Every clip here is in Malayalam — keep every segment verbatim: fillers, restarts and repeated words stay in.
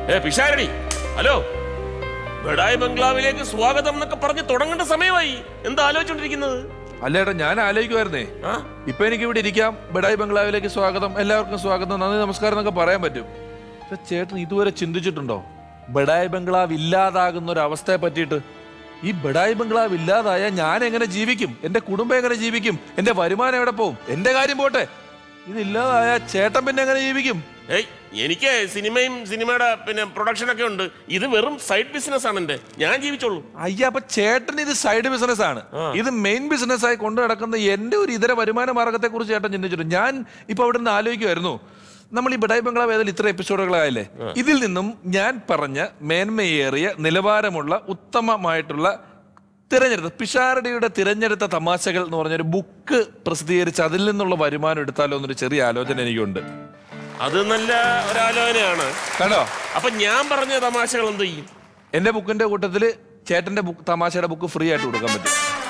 ഏ പിഷാരടി, ഹലോ, ബഡായി ബംഗ്ലാവിലേക്ക് സ്വാഗതം എന്നൊക്കെ പറഞ്ഞ് തുടങ്ങേണ്ട സമയമായി. എന്താ ആലോചിച്ചോണ്ടിരിക്കുന്നത്? അല്ലേട്ടാ, ഞാൻ ആലോചിക്കുമായിരുന്നേ, ഇപ്പൊ എനിക്ക് ഇവിടെ ഇരിക്കാം, ബഡായി ബംഗ്ലാവിലേക്ക് സ്വാഗതം, എല്ലാവർക്കും സ്വാഗതം, നന്ദി, നമസ്കാരം എന്നൊക്കെ പറയാൻ പറ്റും. ചേട്ടൻ ഇതുവരെ ചിന്തിച്ചിട്ടുണ്ടോ ബഡായി ബംഗ്ലാവ് ഇല്ലാതാകുന്ന ഒരു അവസ്ഥയെ പറ്റിയിട്ട്? ഈ ബഡായി ബംഗ്ലാവ് ഇല്ലാതായാൽ ഞാൻ എങ്ങനെ ജീവിക്കും? എന്റെ കുടുംബം എങ്ങനെ ജീവിക്കും? എന്റെ വരുമാനം എവിടെ പോവും? എന്റെ കാര്യം പോട്ടെ, ഇതില്ലാതായ ചേട്ടൻ പിന്നെ എങ്ങനെ ജീവിക്കും? ഏയ്, എനിക്ക് സിനിമയും സിനിമയുടെ പിന്നെ പ്രൊഡക്ഷൻ ഒക്കെ ഉണ്ട്. ഇത് വെറും സൈഡ് ബിസിനസ് ആണ് എന്റെ. ഞാൻ ജീവിച്ചോളൂ. അയ്യ, അപ്പൊ ചേട്ടൻ ഇത് സൈഡ് ബിസിനസ് ആണ്, ഇത് മെയിൻ ബിസിനസ് ആയി കൊണ്ടു നടക്കുന്ന എന്റെ ഒരു ഇതര വരുമാന മാർഗത്തെ കുറിച്ച് ചേട്ടൻ ചിന്തിച്ചിട്ടുണ്ട്? ഞാൻ ഇപ്പൊ അവിടെ നിന്ന് ആലോചിക്കുമായിരുന്നു, നമ്മൾ ഈ ബഡായി ബംഗ്ലാവ് ഏതായാലും ഇത്ര എപ്പിസോഡുകളായല്ലേ, ഇതിൽ നിന്നും ഞാൻ പറഞ്ഞ മേന്മയേറിയ നിലവാരമുള്ള ഉത്തമമായിട്ടുള്ള തിരഞ്ഞെടുത്ത പിഷാരടിയുടെ തിരഞ്ഞെടുത്ത തമാശകൾ എന്ന് പറഞ്ഞൊരു ബുക്ക് പ്രസിദ്ധീകരിച്ച് അതിൽ നിന്നുള്ള വരുമാനം എടുത്താലോ എന്നൊരു ചെറിയ ആലോചന എനിക്കുണ്ട്. അത് നല്ല ഒരാലോചനയാണ് കണ്ടോ? അപ്പൊ ഞാൻ പറഞ്ഞ തമാശകൾ എന്ത് ചെയ്യും? എന്റെ ബുക്കിന്റെ കൂട്ടത്തില് ചേട്ടന്റെ ബുക്ക് തമാശയുടെ ബുക്ക് ഫ്രീ ആയിട്ട് കൊടുക്കാൻ പറ്റും.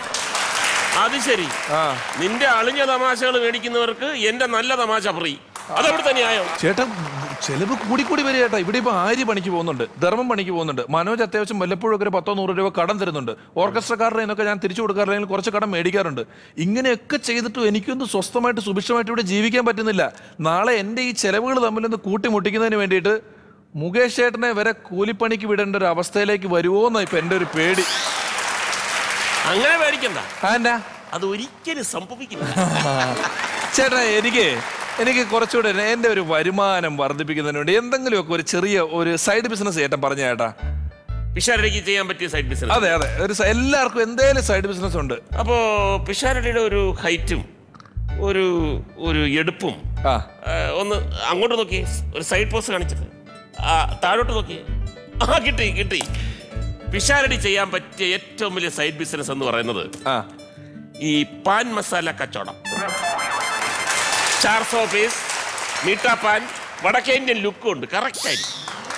അത് ശരി. നിന്റെ അളിഞ്ഞ തമാശകൾ മേടിക്കുന്നവർക്ക് എന്റെ നല്ല തമാശ ഫ്രീ. അതവിടെ തന്നെയായോ? ചേട്ടൻ ചെലവ് കൂടിക്കൂടി വരിക ചേട്ടാ. ഇവിടെ ഇപ്പൊ ആര്യ പണിക്ക് പോകുന്നുണ്ട്, ധർമ്മം പണിക്ക് പോകുന്നുണ്ട്, മനോജ് അത്യാവശ്യം വല്ലപ്പോഴും ഒരു പത്തോ നൂറ് രൂപ കടം തരുന്നുണ്ട്, ഓർക്കസ്ട്രക്കാരുടെ എന്നൊക്കെ ഞാൻ തിരിച്ചു കൊടുക്കാറില്ലെങ്കിൽ കുറച്ച് കടം മേടിക്കാറുണ്ട്. ഇങ്ങനെയൊക്കെ ചെയ്തിട്ടും എനിക്കൊന്ന് സ്വസ്ഥമായിട്ട് സുഭിക്ഷമായിട്ട് ഇവിടെ ജീവിക്കാൻ പറ്റുന്നില്ല. നാളെ എൻ്റെ ഈ ചെലവുകൾ തമ്മിലൊന്ന് കൂട്ടിമുട്ടിക്കുന്നതിന് വേണ്ടിയിട്ട് മുകേഷ് ചേട്ടനെ വരെ കൂലിപ്പണിക്ക് വിടേണ്ട ഒരു അവസ്ഥയിലേക്ക് വരുമോന്നാ ഇപ്പൊ എൻ്റെ ഒരു പേടി. അങ്ങനെ പേടിക്കണ്ട, ആന്നാ അത് ഒരിക്കലും സംഭവിക്കില്ല. ചേട്ടാ, എനിക്ക് എനിക്ക് കുറച്ചുകൂടെ എൻ്റെ ഒരു വരുമാനം വർദ്ധിപ്പിക്കുന്നതിന് വേണ്ടി എന്തെങ്കിലുമൊക്കെ ഒരു ചെറിയ ഒരു സൈഡ് ബിസിനസ് ചേട്ടൻ പറഞ്ഞ ചേട്ടാ. പിഷാരടിക്ക് ചെയ്യാൻ പറ്റിയ സൈഡ് ബിസിനസ്? അതെ അതെ, ഒരു എല്ലാവർക്കും എന്തേലും സൈഡ് ബിസിനസ് ഉണ്ട്. അപ്പോ പിഷാരടിയുടെ ഒരു ഹൈറ്റും ഒരു ഒരു എടുപ്പും ഒന്ന് അങ്ങോട്ട് നോക്കി, ഒരു സൈഡ് പോസ്റ്റ് കാണിച്ചിട്ട് താഴോട്ട് നോക്കി. ആ, കിട്ടി കിട്ടി. പിഷാരടി ചെയ്യാൻ പറ്റിയ ഏറ്റവും വലിയ സൈഡ് ബിസിനസ് എന്ന് പറയുന്നത് ഈ പാൻ മസാല കച്ചവടം. ചാർസോ പീസ് മീഠാ പാൻ, വടക്കേ ഇന്ത്യൻ ലുക്കും ഉണ്ട്. കറക്റ്റ് ആയി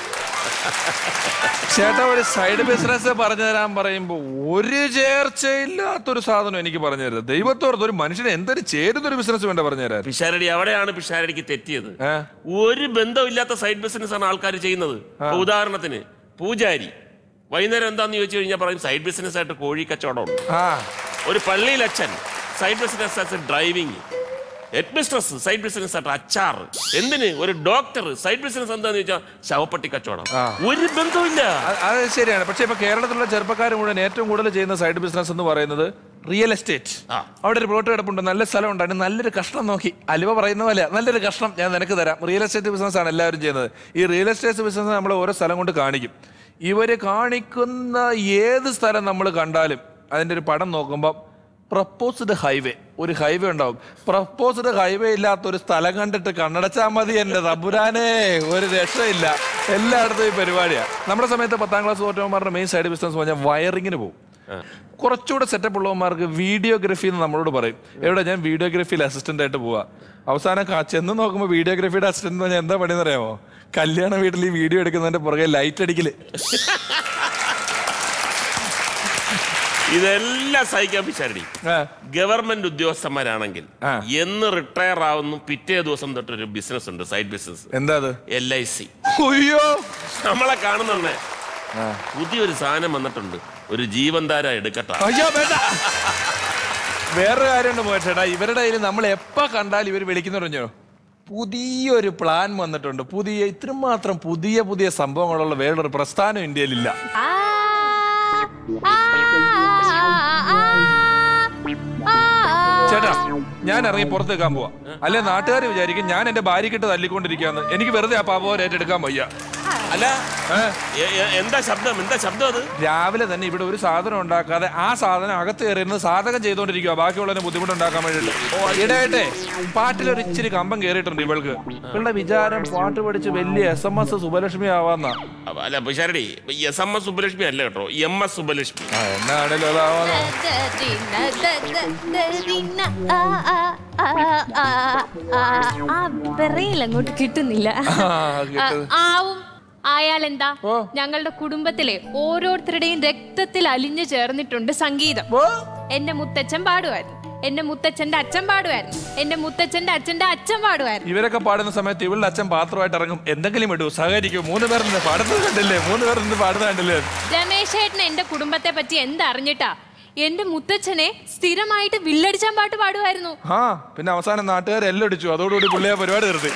ചേട്ടാ. ഒരു സൈഡ് ബിസിനസ് പറഞ്ഞു തരാൻ പറയുമ്പോ ഒരു ചേർച്ചയില്ലാത്തൊരു സാധനം എനിക്ക് പറഞ്ഞു തരുന്നത്. ദൈവത്തോർത്ത് ഒരു മനുഷ്യന് എന്തൊരു ചേരുന്നൊരു ബിസിനസ് വേണ്ട പറഞ്ഞു തരാൻ. പിഷാരടി അവിടെയാണ് പിഷാരടിക്ക് തെറ്റിയത്. ഒരു ബന്ധമില്ലാത്ത സൈഡ് ബിസിനസ് ആണ് ആൾക്കാർ ചെയ്യുന്നത്. ഉദാഹരണത്തിന് പൂജാരി വൈകുന്നേരം എന്താന്ന് ചോദിച്ചു കഴിഞ്ഞാൽ പറയും സൈഡ് ബിസിനസ് ആയിട്ട് കോഴി കച്ചവടം. ഒരു പള്ളിയിൽ അച്ഛൻ സൈഡ് ബിസിനസ് ആയിട്ട് driving. Headmistress side business ആയിട്ട് അച്ചാർ. എന്തിന്? ഒരു ഡോക്ടർ സൈഡ് ബിസിനസ് എന്താന്ന് ചോദിച്ചാൽ ശവപ്പെട്ടി കച്ചവടം. ഒരു ബന്ധമില്ല. അത് ശരിയാണ്. പക്ഷെ ഇപ്പൊ കേരളത്തിലുള്ള ചെറുപ്പക്കാർ മുഴുവൻ ഏറ്റവും കൂടുതൽ ചെയ്യുന്ന സൈഡ് ബിസിനസ് എന്ന് പറയുന്നത് റിയൽ എസ്റ്റേറ്റ്. അവിടെ ഒരു പ്ലോട്ട് കിടപ്പുണ്ട്, നല്ല സ്ഥലം ഉണ്ട്, അതിന് നല്ലൊരു കഷ്ണം നോക്കി അലുവ പറയുന്ന പോലെ നല്ലൊരു കഷ്ണം ഞാൻ നിനക്ക് തരാം. റിയൽ എസ്റ്റേറ്റ് ബിസിനസ് ആണ് എല്ലാവരും ചെയ്യുന്നത്. ഈ റിയൽ എസ്റ്റേറ്റ് ബിസിനസ് നമ്മൾ ഓരോ സ്ഥലം കൊണ്ട് കാണിക്കും. ഇവര് കാണിക്കുന്ന ഏത് സ്ഥലം നമ്മൾ കണ്ടാലും അതിൻ്റെ ഒരു പടം നോക്കുമ്പോൾ പ്രപ്പോസ്ഡ് ഹൈവേ, ഒരു ഹൈവേ ഉണ്ടാവും. പ്രപ്പോസ്ഡ് ഹൈവേ ഇല്ലാത്ത ഒരു സ്ഥലം കണ്ടിട്ട് കണ്ണടച്ചാൽ മതി എൻ്റെ തമ്പുരാനെ, ഒരു രക്ഷയില്ല. എല്ലായിടത്തും ഈ പരിപാടിയാണ്. നമ്മുടെ സമയത്ത് പത്താം ക്ലാസ് തോറ്റവന്മാരുടെ മെയിൻ സൈഡ് ബിസിനസ് പറഞ്ഞാൽ വയറിങ്ങിന് പോകും. കുറച്ചുകൂടെ സെറ്റപ്പ് ഉള്ളവന്മാർക്ക് വീഡിയോഗ്രഫി എന്ന് നമ്മളോട് പറയും. എവിടെ? ഞാൻ വീഡിയോഗ്രഫിയിൽ അസിസ്റ്റന്റ് ആയിട്ട് പോവാ. അവസാനം ചെന്ന് നോക്കുമ്പോൾ വീഡിയോഗ്രഫിയുടെ അസിസ്റ്റന്റ് എന്ന് പറഞ്ഞാൽ എന്താ പണിയെന്ന് അറിയാമോ? കല്യാണ വീട്ടിൽ ഈ വീഡിയോ എടുക്കുന്നതിന്റെ പുറകെ ലൈറ്റ് അടിക്കല്. ഇതെല്ലാം സഹിക്കാൻ പിഷാരടി. ഗവൺമെന്റ് ഉദ്യോഗസ്ഥന്മാരാണെങ്കിൽ എന്ന് റിട്ടയർ ആവുന്നു പിറ്റേ ദിവസം തൊട്ടൊരു ബിസിനസ് ഉണ്ട്, സൈഡ് ബിസിനസ്. എന്താ അത്? L I C. അയ്യോ, നമ്മളെ കാണുന്നുണ്ടേ, പുതിയൊരു സാധനം വന്നിട്ടുണ്ട്, ഒരു ജീവൻധാര എടുക്കട്ടെ. അയ്യോ വേണ്ട. വേറൊരു കാര്യമുണ്ട് പോയിട്ടാ, ഇവരുടെ കയ്യിൽ നമ്മൾ എപ്പോ കണ്ടാലും ഇവർ വിളിക്കുന്ന പറഞ്ഞോ പുതിയൊരു പ്ലാൻ വന്നിട്ടുണ്ട്. പുതിയ ഇത്രമാത്രം പുതിയ പുതിയ സംഭവങ്ങളുള്ള വേറൊരു പ്രസ്ഥാനം ഇന്ത്യയിലില്ല. ചേട്ടാ, ഞാൻ ഇറങ്ങി പുറത്ത് വെക്കാൻ പോവാ. അല്ലെ നാട്ടുകാർ വിചാരിക്കും ഞാൻ എന്റെ ഭാര്യക്കിട്ട് തല്ലിക്കൊണ്ടിരിക്കാന്ന്. എനിക്ക് വെറുതെ ആ പാവം ഏറ്റെടുക്കാൻ വയ്യ. അല്ല, എന്താ ശബ്ദം? എന്താ ശബ്ദം അത്? രാവിലെ തന്നെ ഇവിടെ ഒരു സാധനം ഉണ്ടാക്കാതെ ആ സാധനം അകത്ത് കയറിയിരുന്നത് സാധകം ചെയ്തോണ്ടിരിക്കുക, ബാക്കിയുള്ളതിന് ബുദ്ധിമുട്ടുണ്ടാക്കാൻ വേണ്ടിട്ട്. ഇടയായിട്ടെ പാട്ടിലൊരു ഇച്ചിരി കമ്പം കയറിയിട്ടുണ്ട് ഇവൾക്ക്. ഇവളുടെ വിചാരം പാട്ട് പഠിച്ച് വലിയ എസ് എം എസ് സുബലക്ഷ്മി ആവാന്നാ. അല്ല Pisharody, S M S Subbulakshmi അല്ല കേട്ടോ, എം എസ് സുബലക്ഷ്മി. എന്നാണല്ലോ അതാവാ. അങ്ങോട്ട് കിട്ടുന്നില്ല. ആവും ആയാൽ എന്താ? ഞങ്ങളുടെ കുടുംബത്തിലെ ഓരോരുത്തരുടെയും രക്തത്തിൽ അലിഞ്ഞു ചേർന്നിട്ടുണ്ട് സംഗീതം. എന്റെ മുത്തച്ഛൻ പാടുമായിരുന്നു. എന്റെ മുത്തച്ഛന്റെ അച്ഛൻ പാടുമായിരുന്നു, എന്റെ മുത്തച്ഛന്റെ അച്ഛന്റെ അച്ഛൻ പാടുമായിരുന്നു. ഇവരൊക്കെ പാടുന്ന സമയത്ത് ഇവളുടെ അച്ഛൻ പാത്രമായിട്ട് ഇറങ്ങും, എന്തെങ്കിലും ഇടൂ, സഹകരിക്കും. മൂന്ന് പേർ പാടുന്നത് കണ്ടില്ലേ? മൂന്ന് പേർ പാടുന്നത് കണ്ടില്ലേ? രമേശ് ഏട്ടന് എന്റെ കുടുംബത്തെ പറ്റി എന്തറിഞ്ഞിട്ടാ? എന്റെ മുത്തച്ഛനെ സ്ഥിരമായിട്ട് വില്ലടിച്ചാൻ പാട്ട് പാടുമായിരുന്നു. ആ പിന്നെ അവസാനം നാട്ടുകാർ എല്ലാം അടിച്ചു, അതോടുകൂടി പുള്ളിയെ പരിപാടി നിർത്തി.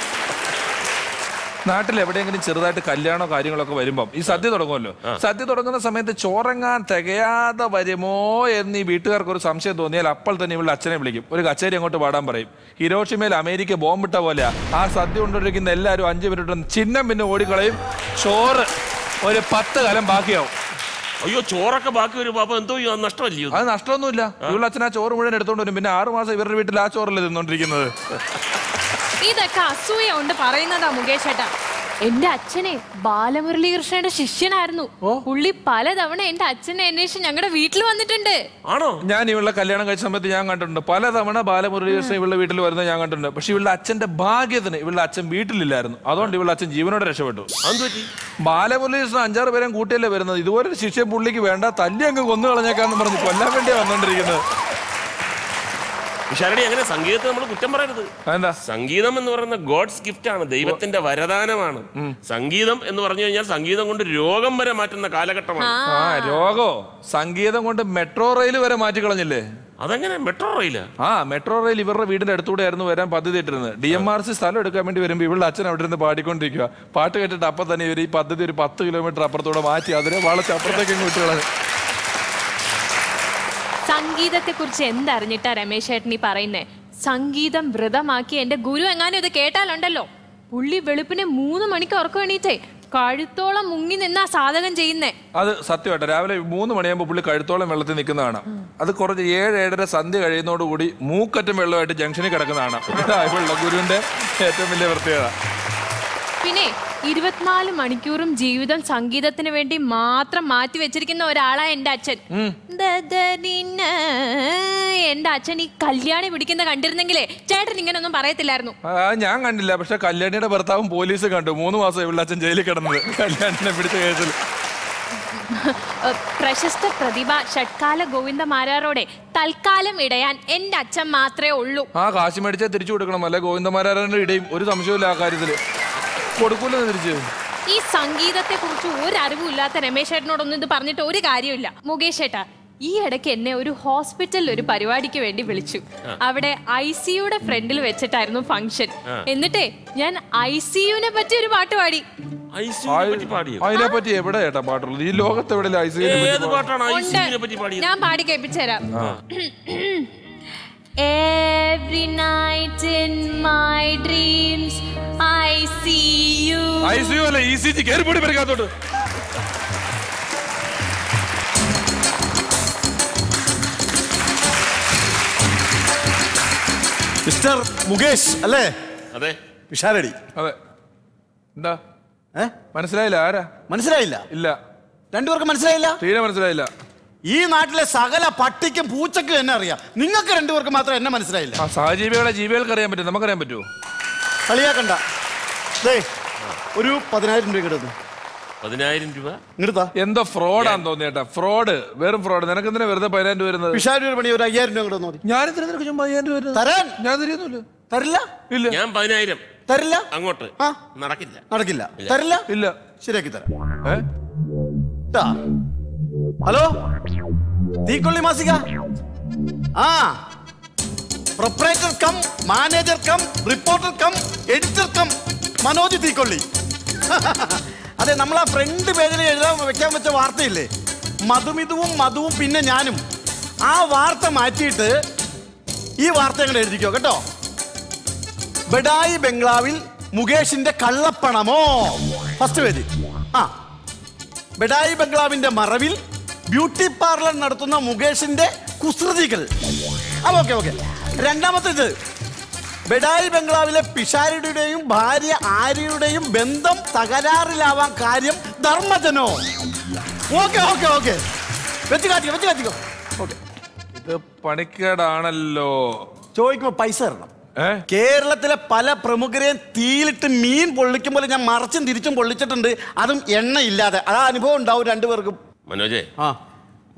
നാട്ടിൽ എവിടെയെങ്കിലും ചെറുതായിട്ട് കല്യാണോ കാര്യങ്ങളൊക്കെ വരുമ്പം ഈ സദ്യ തുടങ്ങുമല്ലോ, സദ്യ തുടങ്ങുന്ന സമയത്ത് ചോറങ്ങാൻ തികയാതെ വരുമോ എന്ന് ഈ വീട്ടുകാർക്ക് ഒരു സംശയം തോന്നിയാൽ അപ്പോൾ തന്നെ ഇവളുടെ അച്ഛനെ വിളിക്കും, ഒരു കച്ചേരി അങ്ങോട്ട് പാടാൻ പറയും. ഹിരോഷിമയിൽ അമേരിക്ക ബോംബിട്ട പോലെയാ ആ സദ്യ കൊണ്ടിരിക്കുന്ന എല്ലാവരും അഞ്ചു മിനിറ്റ് ചിഹ്നം പിന്നെ ഓടിക്കളയും. ചോറ് ഒരു പത്ത് കാലം ബാക്കിയാവും. അയ്യോ, ചോറൊക്കെ ബാക്കി വരും. അപ്പൊ എന്തോ നഷ്ടമല്ലയോ? അത് നഷ്ടമൊന്നുമില്ല. ഇവളുടെ അച്ഛൻ ആ ചോറ് മുഴുവൻ എടുത്തോണ്ട് വരും. പിന്നെ ആറു മാസം ഇവരുടെ വീട്ടിൽ ആ ചോറല്ലേ തിന്നോണ്ടിരിക്കുന്നത്. ഇതൊക്കെ അസൂയ കൊണ്ട് പറയുന്നതാ മുകേഷ് ഏട്ടാ. എന്റെ അച്ഛനെ ബാലമുരളീകൃഷ്ണന്റെ ശിഷ്യനായിരുന്നു. പുള്ളി പലതവണ എന്റെ അച്ഛനെ അന്വേഷിച്ച് ഞങ്ങളുടെ വീട്ടിൽ വന്നിട്ടുണ്ട്. ആണോ? ഞാൻ ഇവളുടെ കല്യാണം കഴിച്ച സമയത്ത് ഞാൻ കണ്ടിട്ടുണ്ട് പലതവണ ബാലമുരളീകൃഷ്ണൻ ഇവളുടെ വീട്ടിൽ വരുന്നത് ഞാൻ കണ്ടിട്ടുണ്ട്. പക്ഷെ ഇവളുടെ അച്ഛന്റെ ഭാഗ്യത്തിന് ഇവളുടെ അച്ഛൻ വീട്ടിലില്ലായിരുന്നു. അതുകൊണ്ട് ഇവളുടെ അച്ഛൻ ജീവനോടെ രക്ഷപ്പെട്ടു. ബാലമുരളീകൃഷ്ണൻ അഞ്ചാറ് പേരും കൂട്ടിയല്ലേ വരുന്നത്. ഇതുപോലെ ശിഷ്യ പുള്ളിക്ക് വേണ്ട, തല്ലി അങ്ങ് കൊന്നു കളഞ്ഞേക്കാന്ന് പറഞ്ഞ് കൊല്ലാൻ വേണ്ടിയാ വന്നോണ്ടിരിക്കുന്നത്. വിശാരടി, അങ്ങനെ സംഗീതത്തെ നമ്മൾ കുറ്റം പറയരുത്. എന്താ? സംഗീതം എന്ന് പറയുന്ന ഗോഡ്സ് ഗിഫ്റ്റ് ആണ്, ദൈവത്തിന്റെ വരദാനമാണ്. സംഗീതം എന്ന് പറഞ്ഞു കഴിഞ്ഞാൽ സംഗീതം കൊണ്ട് രോഗം വരെ മാറ്റുന്ന കാലഘട്ടമാണ്. ആ രോഗോ സംഗീതം കൊണ്ട് മെട്രോ റെയിൽ വരെ മാറ്റിക്കളഞ്ഞില്ലേ? അതെങ്ങനെ മെട്രോ റെയില്? ആ മെട്രോ റെയിൽ ഇവരുടെ വീടിന്റെ അടുത്തൂടെ ആയിരുന്നു വരാൻ പദ്ധതി ഇട്ടിരുന്നത്. ഡി എം ആർ സി സ്ഥലം എടുക്കാൻ വേണ്ടി വരുമ്പോൾ ഇവളുടെ അച്ഛൻ അവിടെ ഇരുന്ന് പാടിക്കൊണ്ടിരിക്കുക. പാട്ട് കേട്ടിട്ട് അപ്പൊ തന്നെ ഇവർ ഈ പദ്ധതി ഒരു പത്ത് കിലോമീറ്റർ അപ്പുറത്തൂടെ മാറ്റി അതിനെ വളച്ച് അപ്പുറത്തേക്ക് വിട്ടുകളഞ്ഞു. സംഗീതത്തെ കുറിച്ച് എന്തറിഞ്ഞിട്ടാ രമേശ് ഏട്ടൻ ഈ പറയുന്നേ? സംഗീതം വ്രതമാക്കി എന്റെ ഗുരു എങ്ങാനും ഇത് കേട്ടാലുണ്ടല്ലോ, പുള്ളി വെളുപ്പിനെ മൂന്ന് മണിക്ക് ഉറക്കം എണീറ്റേ കഴുത്തോളം മുങ്ങി നിന്നാ സാധകം ചെയ്യുന്നേ. അത് സത്യമായിട്ട് രാവിലെ മൂന്ന് മണിയാകുമ്പോൾ പുള്ളി കഴുത്തോളം വെള്ളത്തിൽ നിൽക്കുന്നതാണ്. അത് കുറച്ച് ഏഴ് ഏഴര സന്ധ്യ കഴിയുന്നതോടുകൂടി മൂക്കറ്റം വെള്ളമായിട്ട് ജംഗ്ഷനിൽ കിടക്കുന്നതാണ്. ഇതായുള്ള ഗുരുവിന്റെ ഏറ്റവും വലിയ പ്രത്യേകത. പിന്നെ ഇരുപത്തിനാല് മണിക്കൂറും ജീവിതം സംഗീതത്തിന് വേണ്ടി മാത്രം മാറ്റി വെച്ചിരിക്കുന്ന ഒരാളാ എന്റെ അച്ഛൻ. എന്റെ അച്ഛൻ ഈ കല്യാണി പിടിക്കുന്ന കണ്ടിരുന്നെങ്കിലേ ചേട്ടൻ ഇങ്ങനൊന്നും പറയത്തില്ലായിരുന്നു. ഞാൻ കണ്ടില്ല, പക്ഷെ കല്യാണിയുടെ ഭർത്താവും പോലീസ് കണ്ടു. മൂന്ന് മാസം ഇവിടെ അച്ഛൻ ജയിലിൽ കിടന്നത് കല്യാണിനെ പിടിച്ച കേസിൽ. പ്രശസ്ത പ്രതിഭ ഷഡ്കാല ഗോവിന്ദ മാരാരോടെ തൽക്കാലം ഇടയാൻ എന്റെ അച്ഛൻ മാത്രമേ ഉള്ളൂ. ആ കാശ് മേടിച്ചാൽ തിരിച്ചു കൊടുക്കണം, അല്ലെ ഗോവിന്ദമാരാരുടെ ഇടയും ഒരു സംശയമില്ല ആ കാര്യത്തില്. കൊടുക്കൂല തിരിച്ച്. ഈ സംഗീതത്തെ കുറിച്ച് ഒരു അറിവില്ലാത്ത രമേശ് ഏട്ടനോടൊന്നും ഇത് പറഞ്ഞിട്ട് ഒരു കാര്യമില്ല. മുകേഷ് ഏട്ടാ, ഈ ഇടയ്ക്ക് എന്നെ ഒരു ഹോസ്പിറ്റലിൽ ഒരു പരിപാടിക്ക് വേണ്ടി വിളിച്ചു. അവിടെ ഐ സിയുടെ ഫ്രണ്ടിൽ വെച്ചിട്ടായിരുന്നു ഫംഗ്ഷൻ. എന്നിട്ടേ ഞാൻ ഐ സിയുനെ പറ്റി ഒരു പാട്ട് പാടി. അതിനെ പറ്റി എവിടെ ഏട്ടാ പാട്ടുള്ളത്? ഈ ലോകത്ത് എവിടെ ഐ സിയുനെ പറ്റി? ഞാൻ പാടി കേൾപ്പിച്ചു തരാം. Every night in my dreams I see you. I see you അല്ല, E C G കേറി പോടി പെരക്കാത്തോട്ട്. മിസ്റ്റർ മുകേഷ് അല്ലേ? അതെ. വിശാരടി. അതെ. എന്താ മനസ്സിലായില്ല? ആരാ? മനസ്സിലായില്ല? ഇല്ല. രണ്ടുപേർക്ക് മനസ്സിലായില്ല? തീരെ മനസ്സിലായില്ല. ഈ നാട്ടിലെ സകല പട്ടിക്കും പൂച്ചക്കും എന്നെ അറിയാം, നിങ്ങൾക്ക് രണ്ടുപേർക്ക് മാത്രം എന്നെ മനസ്സിലായില്ല. ആ സഹജീവികളെ ജീവികൾക്ക് അറിയാൻ പറ്റും, നമുക്കറിയാൻ പറ്റുമോ? കളിയാക്കണ്ട. ഒരു പതിനായിരം രൂപ കിടന്നു. പതിനായിരം രൂപ നിർത്താ. എന്തോ ഫ്രോഡാന്ന് തോന്നിയേട്ടാ. ഫ്രോഡ്, വെറും ഫ്രോഡ്. നിനക്ക് എന്തിനാ വെറുതെ പതിനായിരം രൂപ വരുന്നത്? വിശാല പണി ഒരു അയ്യായിരം രൂപ കിടന്നു. ഞാൻ അയ്യായിരം രൂപ തരാൻ ഞാൻ തരുന്നില്ല. തരില്ല. ഇല്ല. ഞാൻ പതിനായിരം തരില്ല. അങ്ങോട്ട് നടക്കില്ല. നടക്കില്ല. തരില്ല. ഇല്ല. ശരിയാക്കി തരാം. ഹലോ, തീക്കൊള്ളി മാസിക. ആ proprietor cum manager cum reporter cum editor cum Manoj Theekkolli. അതെ, നമ്മൾ ആ ഫ്രണ്ട് പേജിൽ എഴുതാൻ വെക്കാൻ വെച്ച വാർത്തയില്ലേ, മധുമിതുവും മധുവും പിന്നെ ഞാനും, ആ വാർത്ത മാറ്റിയിട്ട് ഈ വാർത്ത അങ്ങോട്ട് എഴുതിക്കോ കേട്ടോ. ബഡായി ബംഗ്ലാവിൽ മുകേഷിന്റെ കള്ളപ്പണമോ, ഫസ്റ്റ് പേജ്. ആ ബഡായി ബംഗ്ലാവിന്റെ മറവിൽ ബ്യൂട്ടി പാർലർ നടത്തുന്ന മുകേഷിന്റെ കുസൃതികൾ. ആ ഓക്കെ ഓക്കെ. രണ്ടാമത്തേത്, ബഡായി ബംഗ്ലാവിലെ പിഷാരിയുടെയും ഭാര്യ ആര്യയുടെയും ബന്ധം തകരാറിലാവാൻ കാര്യം ധർമ്മജനോ. Okay okay okay. വെച്ച് കാത്തിക്കോ വെച്ച് കാത്തിക്കോ. ഓക്കെ. ഇത് പണിക്കേടാണല്ലോ. ചോദിക്കുമ്പോ പൈസ തരണം. കേരളത്തിലെ പല പ്രമുഖരെയും തീയിലിട്ട് മീൻ പൊള്ളിക്കുമ്പോൾ ഞാൻ മറച്ചും തിരിച്ചും പൊള്ളിച്ചിട്ടുണ്ട്, അതും എണ്ണ ഇല്ലാതെ. ആ അനുഭവം ഉണ്ടാവും രണ്ടുപേർക്കും. മനോജേ, ആ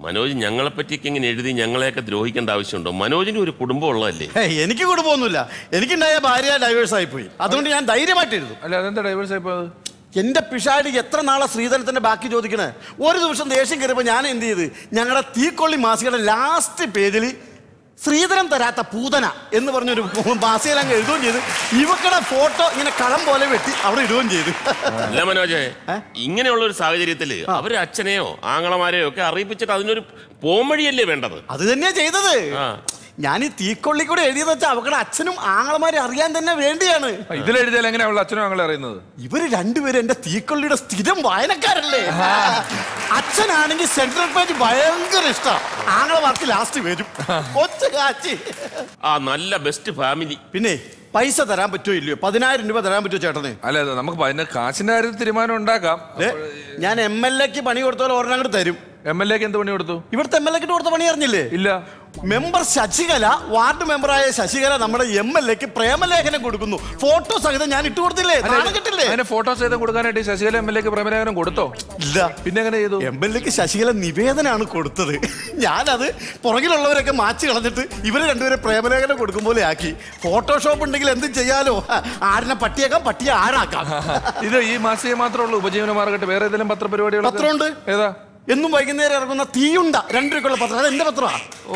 മനോജ് ഞങ്ങളെ പറ്റിയൊക്കെ ഇങ്ങനെ എഴുതി ഞങ്ങളെയൊക്കെ ദ്രോഹിക്കേണ്ട ആവശ്യമുണ്ടോ? മനോജിന് ഒരു കുടുംബം ഉള്ളതല്ലേ? എനിക്ക് കുടുംബമൊന്നുമില്ല. എനിക്കുണ്ടായ ഭാര്യ ഡൈവേഴ്സ് ആയിപ്പോയി. അതുകൊണ്ട് ഞാൻ ധൈര്യമായിട്ട് എഴുതും. അല്ല അതെന്താ ഡൈവേഴ്സ് ആയിപ്പോയത്? എന്റെ പിഷാടി എത്ര നാളെ ശ്രീധരത്തിന്റെ ബാക്കി ചോദിക്കണേ. ഒരു ദിവസം ദേഷ്യം കയറിയപ്പോൾ ഞാൻ എന്ത് ചെയ്ത്, ഞങ്ങളുടെ തീക്കൊള്ളി മാസികയുടെ ലാസ്റ്റ് പേജിൽ ശ്രീധരൻ തരാത്ത പൂതന എന്ന് പറഞ്ഞൊരു മാസികയിൽ അങ്ങ് എഴുതുകയും ചെയ്ത് ഇവക്കടെ ഫോട്ടോ ഇങ്ങനെ കളം പോലെ വെട്ടി അവിടെ ഇടുകയും ചെയ്തു. അല്ല മനോജേ, ഇങ്ങനെയുള്ള ഒരു സാഹചര്യത്തില് അവര് അച്ഛനെയോ ആങ്ങളമാരെയോ ഒക്കെ അറിയിപ്പിച്ചിട്ട് അതിനൊരു പോംവഴിയല്ലേ വേണ്ടത്? അത് തന്നെയാ ചെയ്തത്. ഞാൻ ഈ തീക്കൊള്ളി കൂടെ എഴുതിയെന്ന് വെച്ചാൽ അവക്കടെ അച്ഛനും ആങ്ങളമാരെ അറിയാൻ തന്നെ വേണ്ടിയാണ്. ഇതിലെഴുതിയാൽ എങ്ങനെ അവളുടെ അച്ഛനും ആങ്ങളെ അറിയുന്നത്? ഇവര് രണ്ടുപേരും എന്റെ തീക്കൊള്ളിയുടെ സ്ഥിരം വായനക്കാരല്ലേ. അച്ഛനാണെങ്കിൽ സെൻട്രൽ പേജ് ഭയങ്കര ഇഷ്ടമാണ്. ആങ്ങളമാർക്ക് ലാസ്റ്റ് വരും. ഒറ്റ കാച്ചി. ആ നല്ല ബെസ്റ്റ് ഫാമിലി. പിന്നെ പൈസ തരാൻ പറ്റുമോ ഇല്ലയോ? പതിനായിരം രൂപ തരാൻ പറ്റുമോ ചേട്ടന്? അല്ല നമുക്ക് അതിന്റെ കാശിന്റെ കാര്യത്തിൽ തീരുമാനം ഉണ്ടാക്കാം. ഞാൻ എം എൽ എക്ക് പണി കൊടുത്തോളം ഒരെണ്ണം അങ്ങോട്ട് തരും. എം എൽ എക്ക് എന്ത് പണി കൊടുത്തു? ഇവിടുത്തെ എം എൽ എക്കിട്ട് കൊടുത്ത പണി അറിഞ്ഞില്ലേ? ഇല്ല. മെമ്പർ ശശികല, വാർഡ് മെമ്പറായ ശശികല നമ്മുടെ എം എൽ എക്ക് പ്രേമലേഖനം കൊടുക്കുന്നു. ഫോട്ടോ സഹിതം ഞാൻ ഇട്ട് കൊടുത്തില്ലേ? കിട്ടില്ലേ? അതിന് ഫോട്ടോ സഹിതം കൊടുക്കാനായിട്ട് ശശികല എം എൽ എക്ക് പ്രേമലേഖനം കൊടുത്തോ? ഇല്ല. പിന്നെ എങ്ങനെ ചെയ്തു? എം എൽ എക്ക് ശശികല നിവേദനമാണ് കൊടുത്തത്. ഞാനത് പുറകിലുള്ളവരൊക്കെ മാറ്റി കളഞ്ഞിട്ട് ഇവര് രണ്ടുപേരെ പ്രേമലേഖനം കൊടുക്കും പോലെ ആക്കി. ഫോട്ടോഷോപ്പ് ഉണ്ടെങ്കിൽ എന്തും ചെയ്യാലോ. ആടിനെ പട്ടിയാക്കാം, പട്ടിയെ ആടാക്കാം. ഇത് ഈ മാസിക മാത്രമേ ഉള്ളൂ ഉപജീവന മാർഗട്ട്? വേറെ ഏതെങ്കിലും പത്രപരിപാടികൾ? പത്രമുണ്ട്. ഏതാ? എന്നും വൈകുന്നേരം ഇറങ്ങുന്ന തീയുണ്ട രണ്ട് രൂപയ്ക്കുള്ള പത്രം. അത് എന്റെ പത്രമാ. ഓ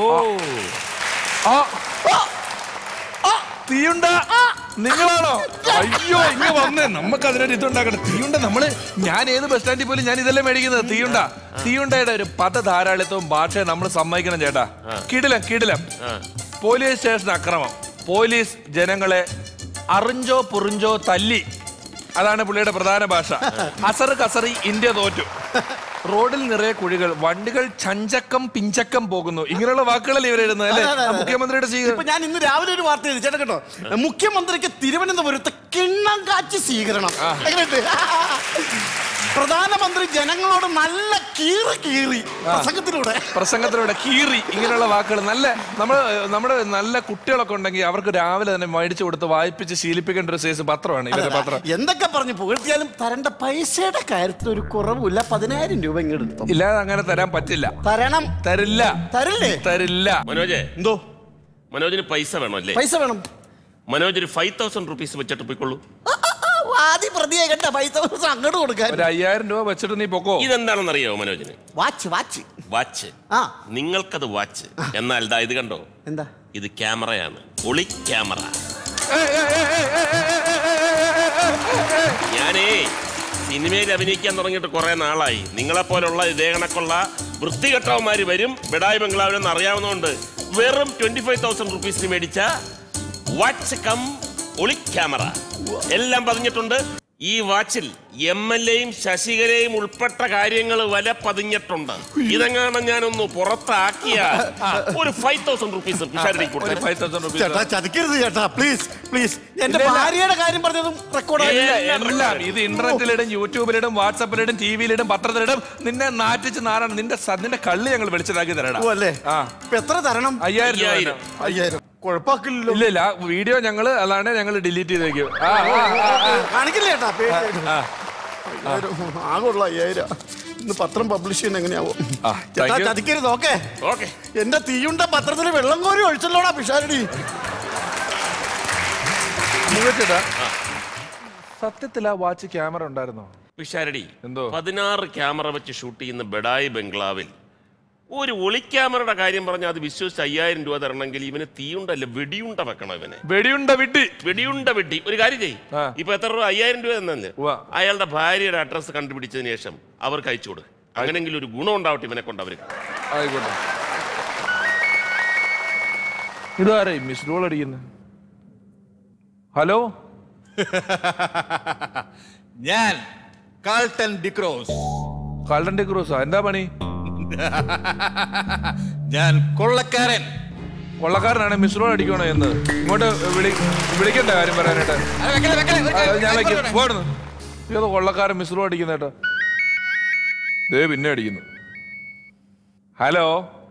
തീയുണ്ട നിങ്ങളാണോ? അയ്യോ ഇങ്ങ വന്നേ, നമുക്ക് അതിനൊരു ഇതുണ്ടാക്കണം. തീയുണ്ട നമ്മള് ഞാൻ ഏത് ബസ് സ്റ്റാൻഡിൽ പോലും ഞാൻ ഇതെല്ലാം മേടിക്കുന്നത്. തീയുണ്ട തീയുണ്ടയുടെ ഒരു പദധാരാളിത്വവും ഭാഷയെ നമ്മൾ സമ്മതിക്കണം ചേട്ടാ. കിടിലം കിടിലം. പോലീസ് സ്റ്റേഷൻ അക്രമം. പോലീസ് ജനങ്ങളെ അറിഞ്ചോ പുറിഞ്ചോ തല്ലി. അതാണ് പുള്ളിയുടെ പ്രധാന ഭാഷ. അസറ് കസറി ഇന്ത്യ തോറ്റു. റോഡിൽ നിറയെ കുഴികൾ, വണ്ടികൾ ചഞ്ചക്കം പിഞ്ചക്കം പോകുന്നു. ഇങ്ങനെയുള്ള വാക്കുകളല്ലേ ഇവരെഴുതുന്നത് അല്ലേ? മുഖ്യമന്ത്രിയുടെ സ്വീകരണം. ഞാൻ ഇന്ന് രാവിലെ ഒരു വാർത്ത എഴുതി ചേട്ടാ കേട്ടോ. മുഖ്യമന്ത്രിക്ക് തിരുവനന്തപുരത്ത് കിണ്ണം കാച്ചി സ്വീകരണം. എങ്ങനെയുണ്ട്? പ്രധാനമന്ത്രി ജനങ്ങളോട് നല്ല കീറി കീറി പ്രസംഗത്തിലൂടെ പ്രസംഗത്തിലൂടെ കീറി. ഇങ്ങനെയുള്ള വാക്കുകൾ നല്ല നമ്മൾ നമ്മുടെ നല്ല കുട്ടികളൊക്കെ ഉണ്ടെങ്കിൽ അവർക്ക് രാവിലെ തന്നെ മേടിച്ചു കൊടുത്ത് വായിപ്പിച്ച് ശീലിപ്പിക്കേണ്ട ഒരു സൈസ് പത്രമാണ് ഇവരുടെ പത്രം. എന്തൊക്കെ പറഞ്ഞു പുകഴ്ത്തിയാലും തരേണ്ട പൈസയുടെ കാര്യത്തിൽ ഒരു കുറവില്ല. പതിനായിരം രൂപ ഇങ്ങോട്ട് ഇല്ലാതെ അങ്ങനെ തരാൻ പറ്റില്ല. തരണം. തരില്ല. തരില്ലേ? തരില്ല. മനോജേ, എന്തോ മനോജിന് പൈസ വേണം അല്ലേ? പൈസ വേണം. മനോജ് ഒരു ഫൈവ് തൗസൻഡ് റുപ്പീസ് വെച്ചിട്ട് പോയിക്കൊള്ളൂ. ആദ്യം പ്രതിയെ കണ്ട പൈസ അങ്ങോട്ട് കൊടുക്കാൻ. ഒരു അയ്യായിരം രൂപ വെച്ചിട്ട് നീ പൊക്കോ. ഇതെന്താണെന്ന് അറിയാവോ മനോജിന്? Watch watch watch. ആ നിങ്ങൾക്കത് വാച്ച്. എന്നാൽ ഇതാ ഇത് കണ്ടോ? എന്താ ഇത് ക്യാമറയാണ്. ഒളി ക്യാമറ. ഞാനേ സിനിമയിൽ അഭിനയിക്കാൻ തുടങ്ങിയിട്ട് കുറെ നാളായി. നിങ്ങളെപ്പോലുള്ള ഇതേ കണക്കുള്ള വൃത്തികെട്ടവന്മാര് വരും ബെഡായി ബംഗ്ലാവിലെന്ന് അറിയാവുന്നതുകൊണ്ട് വെറും ട്വന്റി ഫൈവ് തൗസൻഡ് റുപ്പീസിന് മേടിച്ച വാച്ച് കം ഒളി ക്യാമറ എല്ലാം പതിഞ്ഞിട്ടുണ്ട്. ഈ വാച്ചിൽ എം എൽ എയും ശശികലയും ഉൾപ്പെട്ട കാര്യങ്ങൾ വല പതിഞ്ഞിട്ടുണ്ട്. ഇതെങ്ങാണ് ഞാനൊന്ന് പുറത്താക്കിയ ഒരു ഫൈവ് തൗസൻഡ് റുപ്പീസ് ചതിക്കരുത് ചേട്ടാ, പ്ലീസ് പ്ലീസ്. എന്റെ ഭാര്യയുടെ കാര്യം പറഞ്ഞതും റെക്കോർഡ്. എല്ലാം ഇത് ഇന്റർനെറ്റിലിടും, യൂട്യൂബിലിടും, വാട്സാപ്പിലിടും, ടിവിയിലിടും, പത്രത്തിലിടും. നിന്നെ നാറ്റിച്ച് നാറാണ്. നിന്റെ നിന്റെ കള്ളി ഞങ്ങൾ വെളിച്ചതാക്കി തരണം. അല്ലേ? എത്ര തരണം? അയ്യായിരം. അയ്യായിരം കുഴപ്പമില്ല. ഇല്ല ഇല്ല, വീഡിയോ ഞങ്ങള് അതാണ് ഞങ്ങൾ ഡിലീറ്റ് ചെയ്ത് വെക്കും. കാണിക്കില്ല ചേട്ടാ. ആകുള്ള അയ്യായിരം ഇന്ന് പത്രം പബ്ലിഷ് ചെയ്യുന്ന എങ്ങനെയാവും? ചതിക്കരുത്. Okay okay. എന്റെ തീയുണ്ട പത്രത്തിൽ വെള്ളം കോരി ഒഴിച്ചല്ലോടാ പിഷാരടി. ചേട്ടാ സത്യത്തിൽ ആ വാച്ച് ക്യാമറ ഉണ്ടായിരുന്നോ? പിഷാരടി എന്തോ പതിനാറ് ക്യാമറ വെച്ച് ഷൂട്ട് ചെയ്യുന്ന ബെഡായി ബംഗ്ലാവിൽ ഒരു ഒളിക്യാമറയുടെ കാര്യം പറഞ്ഞാൽ അത് വിശ്വസിച്ച് അയ്യായിരം രൂപ തരണമെങ്കിൽ ഇവന് തീയുണ്ടല്ല വെടിയുണ്ട വെക്കണം. ഇവന് വെടിയുണ്ട വിട്ടി വെടിയുണ്ട വെട്ടി. ഒരു കാര്യം ചെയ്യും. ഇപ്പൊ എത്ര രൂപ? അയ്യായിരം രൂപ എന്നല്ലേ? അയാളുടെ ഭാര്യയുടെ അഡ്രസ് കണ്ടുപിടിച്ചതിന് ശേഷം അവർക്ക് അയച്ചു കൊടുക്കും. അങ്ങനെങ്കിലും ഒരു ഗുണം ഉണ്ടാവട്ടെ ഇവനെ കൊണ്ട് അവർക്ക്. ആയിക്കോട്ടെ. ഇതാരേ മിസ് റോൾ അടിക്കുന്നത്? ഹലോ, ഞാൻ കാൾട്ടൻ ഡിക്രോസ്. കാൾട്ടൻ ഡിക്രോസ് എന്താ പണി? ഞാൻ കൊള്ളക്കാരൻ. കൊള്ളക്കാരനാണ് മിസ് റോൾ അടിക്കണോ എന്ന് ഇങ്ങോട്ട് വിളിക്കണ്ട കാര്യം പറയാനായിട്ട്. ഞാൻ ഏതോ കൊള്ളക്കാരൻ മിസ് റോൾ അടിക്കുന്ന കേട്ടോ. ദേ പിന്നെ അടിക്കുന്നു. ഹലോ,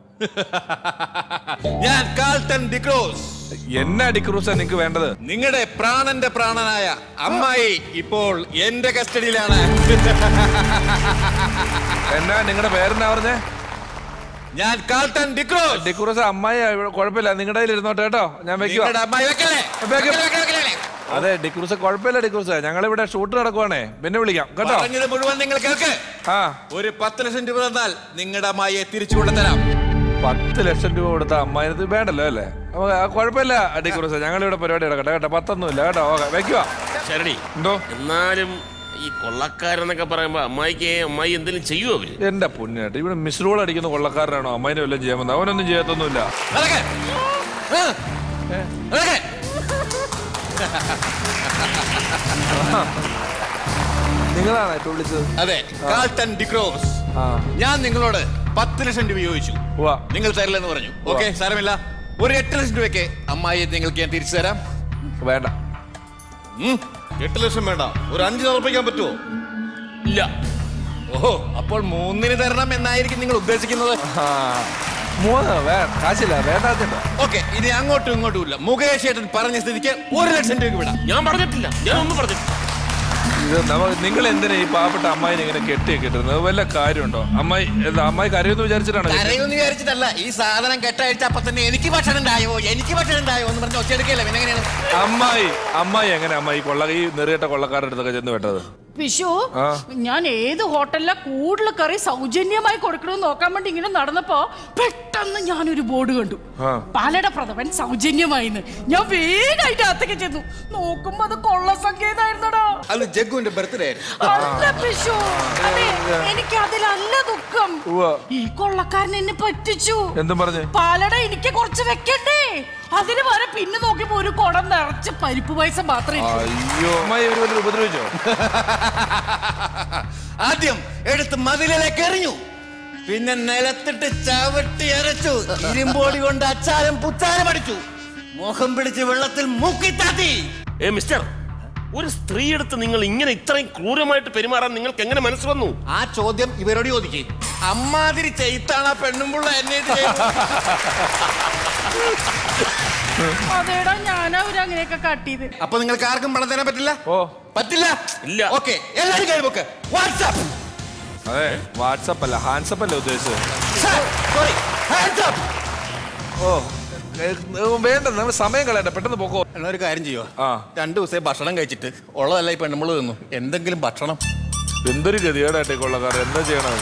ഞാൻ കാൾട്ടൻ ഡിക്രോസ്. എന്നെ ഡിക്രൂസാ നിങ്ങക്ക് വേണ്ടത്? നിങ്ങളുടെ പ്രാണന്റെ പ്രാണനായ അമ്മായി ഇപ്പോൾ എന്റെ കസ്റ്റഡിയിലാണ്. എന്നാ നിങ്ങളുടെ പേരെന്നാ പറഞ്ഞേ? ഞാൻ കാൾട്ടൻ ഡിക്രൂസ്. ഡിക്രൂസ് അമ്മായി കുഴപ്പമില്ല, നിങ്ങളുടെ കയ്യിൽ ഇരുന്നോട്ടെ കേട്ടോ. ഞാൻ വെക്കുവാ. അതെ ഡിക്രൂസ് കുഴപ്പമില്ല. ഡിക്രൂസ് ഞങ്ങളിവിടെ ഷൂട്ട് നടക്കുവാണേ, പിന്നെ വിളിക്കാം കേട്ടോ. മുഴുവൻ നിങ്ങൾ കേൾക്ക്. ആ ഒരു പത്ത് ലക്ഷം രൂപ തന്നാൽ നിങ്ങളുടെ അമ്മായിയെ തിരിച്ചു കൊണ്ടുതരാം. പത്ത് ലക്ഷം രൂപ കൊടുത്ത അമ്മായിനത് വേണ്ടല്ലോ അല്ലേ? കുഴപ്പമില്ല ഡിക്രൂസ്, ഞങ്ങളിവിടെ പരിപാടി നടക്കട്ടെ കേട്ടോ. പത്തൊന്നുമില്ല കേട്ടോ. ഓക്കെ വെക്കുവാ. ശരണി എന്തോ എന്നാലും ഈ കൊള്ളക്കാരെന്നൊക്കെ പറയുമ്പോ അമ്മായിക്ക് അമ്മായി എന്തെങ്കിലും ചെയ്യുമോ അവര്? എന്റെ പൊന്നിട്ട് ഇവിടെ മിസ്റോൾ അടിക്കുന്ന കൊള്ളക്കാരനാണോ അമ്മായിനെ വല്ലതും ചെയ്യാൻ വന്നത്? അവനൊന്നും ചെയ്യത്തൊന്നുമില്ല. നിങ്ങളാണ് ഇപ്പൊ വിളിച്ചത്? അതെ, കാൾട്ടൻ ഡിക്രൂസ്. ഞാൻ നിങ്ങളോട് പത്ത് ലക്ഷം രൂപ ചോദിച്ചു, നിങ്ങൾ തരില്ലെന്ന് പറഞ്ഞു. ഓക്കെ സാരമില്ല, ഒരു എട്ട് ലക്ഷം രൂപയ്ക്ക് അമ്മായിയെ നിങ്ങൾക്ക് ഞാൻ തിരിച്ചു തരാം. വേണ്ട, എട്ട് ലക്ഷം വേണ്ട, ഒരു അഞ്ച് ഉറപ്പിക്കാൻ പറ്റുമോ? ഇല്ല. ഓഹോ, അപ്പോൾ മൂന്നിന് തരണം എന്നായിരിക്കും നിങ്ങൾ ഉദ്ദേശിക്കുന്നത്. മൂന്ന് കാശില്ല, വേണ്ട. ഓക്കെ, ഇനി അങ്ങോട്ടും ഇങ്ങോട്ടും ഇല്ല. മുകേഷ് ഏട്ടൻ പറഞ്ഞ സ്ഥിതിക്ക് ഒരു ലക്ഷം രൂപ വിടാം. ഞാൻ പറഞ്ഞിട്ടില്ല, ഞാൻ ഒന്നും പറഞ്ഞിട്ടില്ല. ഇത് നമുക്ക് നിങ്ങൾ എന്തിനാ ഈ പാവപ്പെട്ട അമ്മായിനെ ഇങ്ങനെ കെട്ടിയൊക്കെ ഇട്ടിരുന്നത്? വല്ല കാര്യമുണ്ടോ? അമ്മായി അമ്മായി കരയൊന്ന് വിചാരിച്ചിട്ടാണ്? കരയൊന്ന് വിചാരിച്ചിട്ടല്ല, ഈ സാധനം കെട്ടഴിച്ച അപ്പൊ തന്നെ എനിക്ക് ഭക്ഷണം ഉണ്ടായോ എനിക്ക് ഭക്ഷണം ഉണ്ടായോ എന്ന് പറഞ്ഞ് ഒച്ചെടുക്കല്ലേ. പിന്നെ എങ്ങനെയാണ് അമ്മായി അമ്മായി എങ്ങനെ അമ്മായി കൊള്ള ഈ നെറിയട്ട കൊള്ളക്കാരുടെ അടുത്തൊക്കെ ചെന്ന് വെട്ടത്? വിഷു, ഞാൻ ഏത് ഹോട്ടലിലെ കൂടുതൽ കറി സൗജന്യമായി കൊടുക്കണമെന്ന് നോക്കാൻ വേണ്ടി ഇങ്ങനെ നടന്നപ്പോ പെട്ടെന്ന് ഞാനൊരു ബോർഡ് കണ്ടു, പാലട പ്രഥമൻ സൗജന്യമായിന്ന്. ഞാൻ വേഗമായിട്ട് അകത്തേക്ക് ചെന്നു. നോക്കുമ്പോ അത് കൊള്ള സംഗീതമായിരുന്നടാ. അത് ജഗ്ഗുവിന്റെ ബർത്ത്ഡേ. അല്ല വിഷു, അതെ, എനിക്ക് അതിലല്ല ദുഃഖം. ഈ കൊള്ളക്കാരൻ എന്നെ പറ്റിച്ചു. എന്തും പറഞ്ഞു? പാലട എനിക്ക് കുറച്ച് വെക്കണ്ടേ, അതിന് വരെ പിന്നെ നോക്കിയപ്പോ ഒരു കുടം നിറച്ച് പരിപ്പ് പൈസ മാത്രമേ. അയ്യോ, അമ്മായി ഒരു ഉപദ്രവിച്ചോ? ആദ്യം എടുത്ത് മതിലിലേക്ക് എറിഞ്ഞു, പിന്നെ നിലത്തിട്ട് ചവിട്ടി അരച്ചു, ഇരുമ്പോടി കൊണ്ട് അച്ചാരം പുച്ചാരം അടിച്ചു, മുഖം പിടിച്ച് വെള്ളത്തിൽ മുക്കിത്താത്തി. ഏ മിസ്റ്റർ, ഒരു സ്ത്രീ എടുത്ത് നിങ്ങൾ ഇങ്ങനെ ഇത്രയും ക്രൂരമായിട്ട് പെരുമാറാൻ നിങ്ങൾക്ക് എങ്ങനെ മനസ്സ് വന്നു? ആ ചോദ്യം ഇവരോട് ചോദിക്കേ. അമ്മാതിരി ചെയ്ത്താണ് ആ പെണ്ണുമ്പുള്ള എന്നെ. അതേടാ, ഞാനാ ഒരു അങ്ങനെയൊക്കെ കട്ടിയത്. അപ്പൊ നിങ്ങൾക്ക് ആർക്കും പണം തരാൻ പറ്റില്ല? ഓ പറ്റില്ല. ഇല്ല. ഓക്കെ, എല്ലാരും കഴിവൊക്കെ വാട്സ്ആപ്പ്. അതെ, വാട്സപ്പ് അല്ല ഹാൻഡ്സപ്പ് അല്ലേ ഉദ്ദേശിച്ചത്? Sorry, hands up. ഓ വേണ്ട, നമ്മൾ സമയം കളയണ്ട, പെട്ടെന്ന് പോക്കോ. എന്നാ ഒരു കാര്യം ചെയ്യോ, ആ രണ്ടു ദിവസമായി ഭക്ഷണം കഴിച്ചിട്ട് ഉള്ളതല്ല ഈ പെണ്ണുമ്പള് തിന്നു. എന്തെങ്കിലും ഭക്ഷണം. എന്തൊരു ഗതികേടായിട്ടേ കൊള്ളക്കാർ, എന്താ ചെയ്യണത്?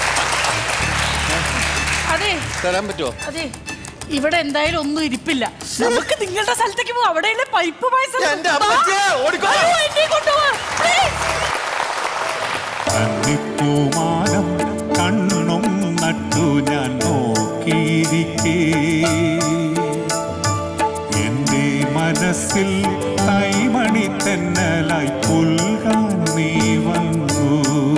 അതെ, തരാൻ പറ്റുമോ? അതെ, ഇവിടെ എന്തായാലും ഒന്നും ഇരിപ്പില്ല. നമുക്ക് നിങ്ങളുടെ സ്ഥലത്തേക്ക് പോകും. അവിടെ പൈപ്പ് പൈസ പൂമാനം കണ്ണും നട്ടു ഞാൻ നോക്കിയിരിക്കേ, എന്റെ മനസ്സിൽ കൈമണി തെന്നലായി പുൽകാൻ നീ വന്നു.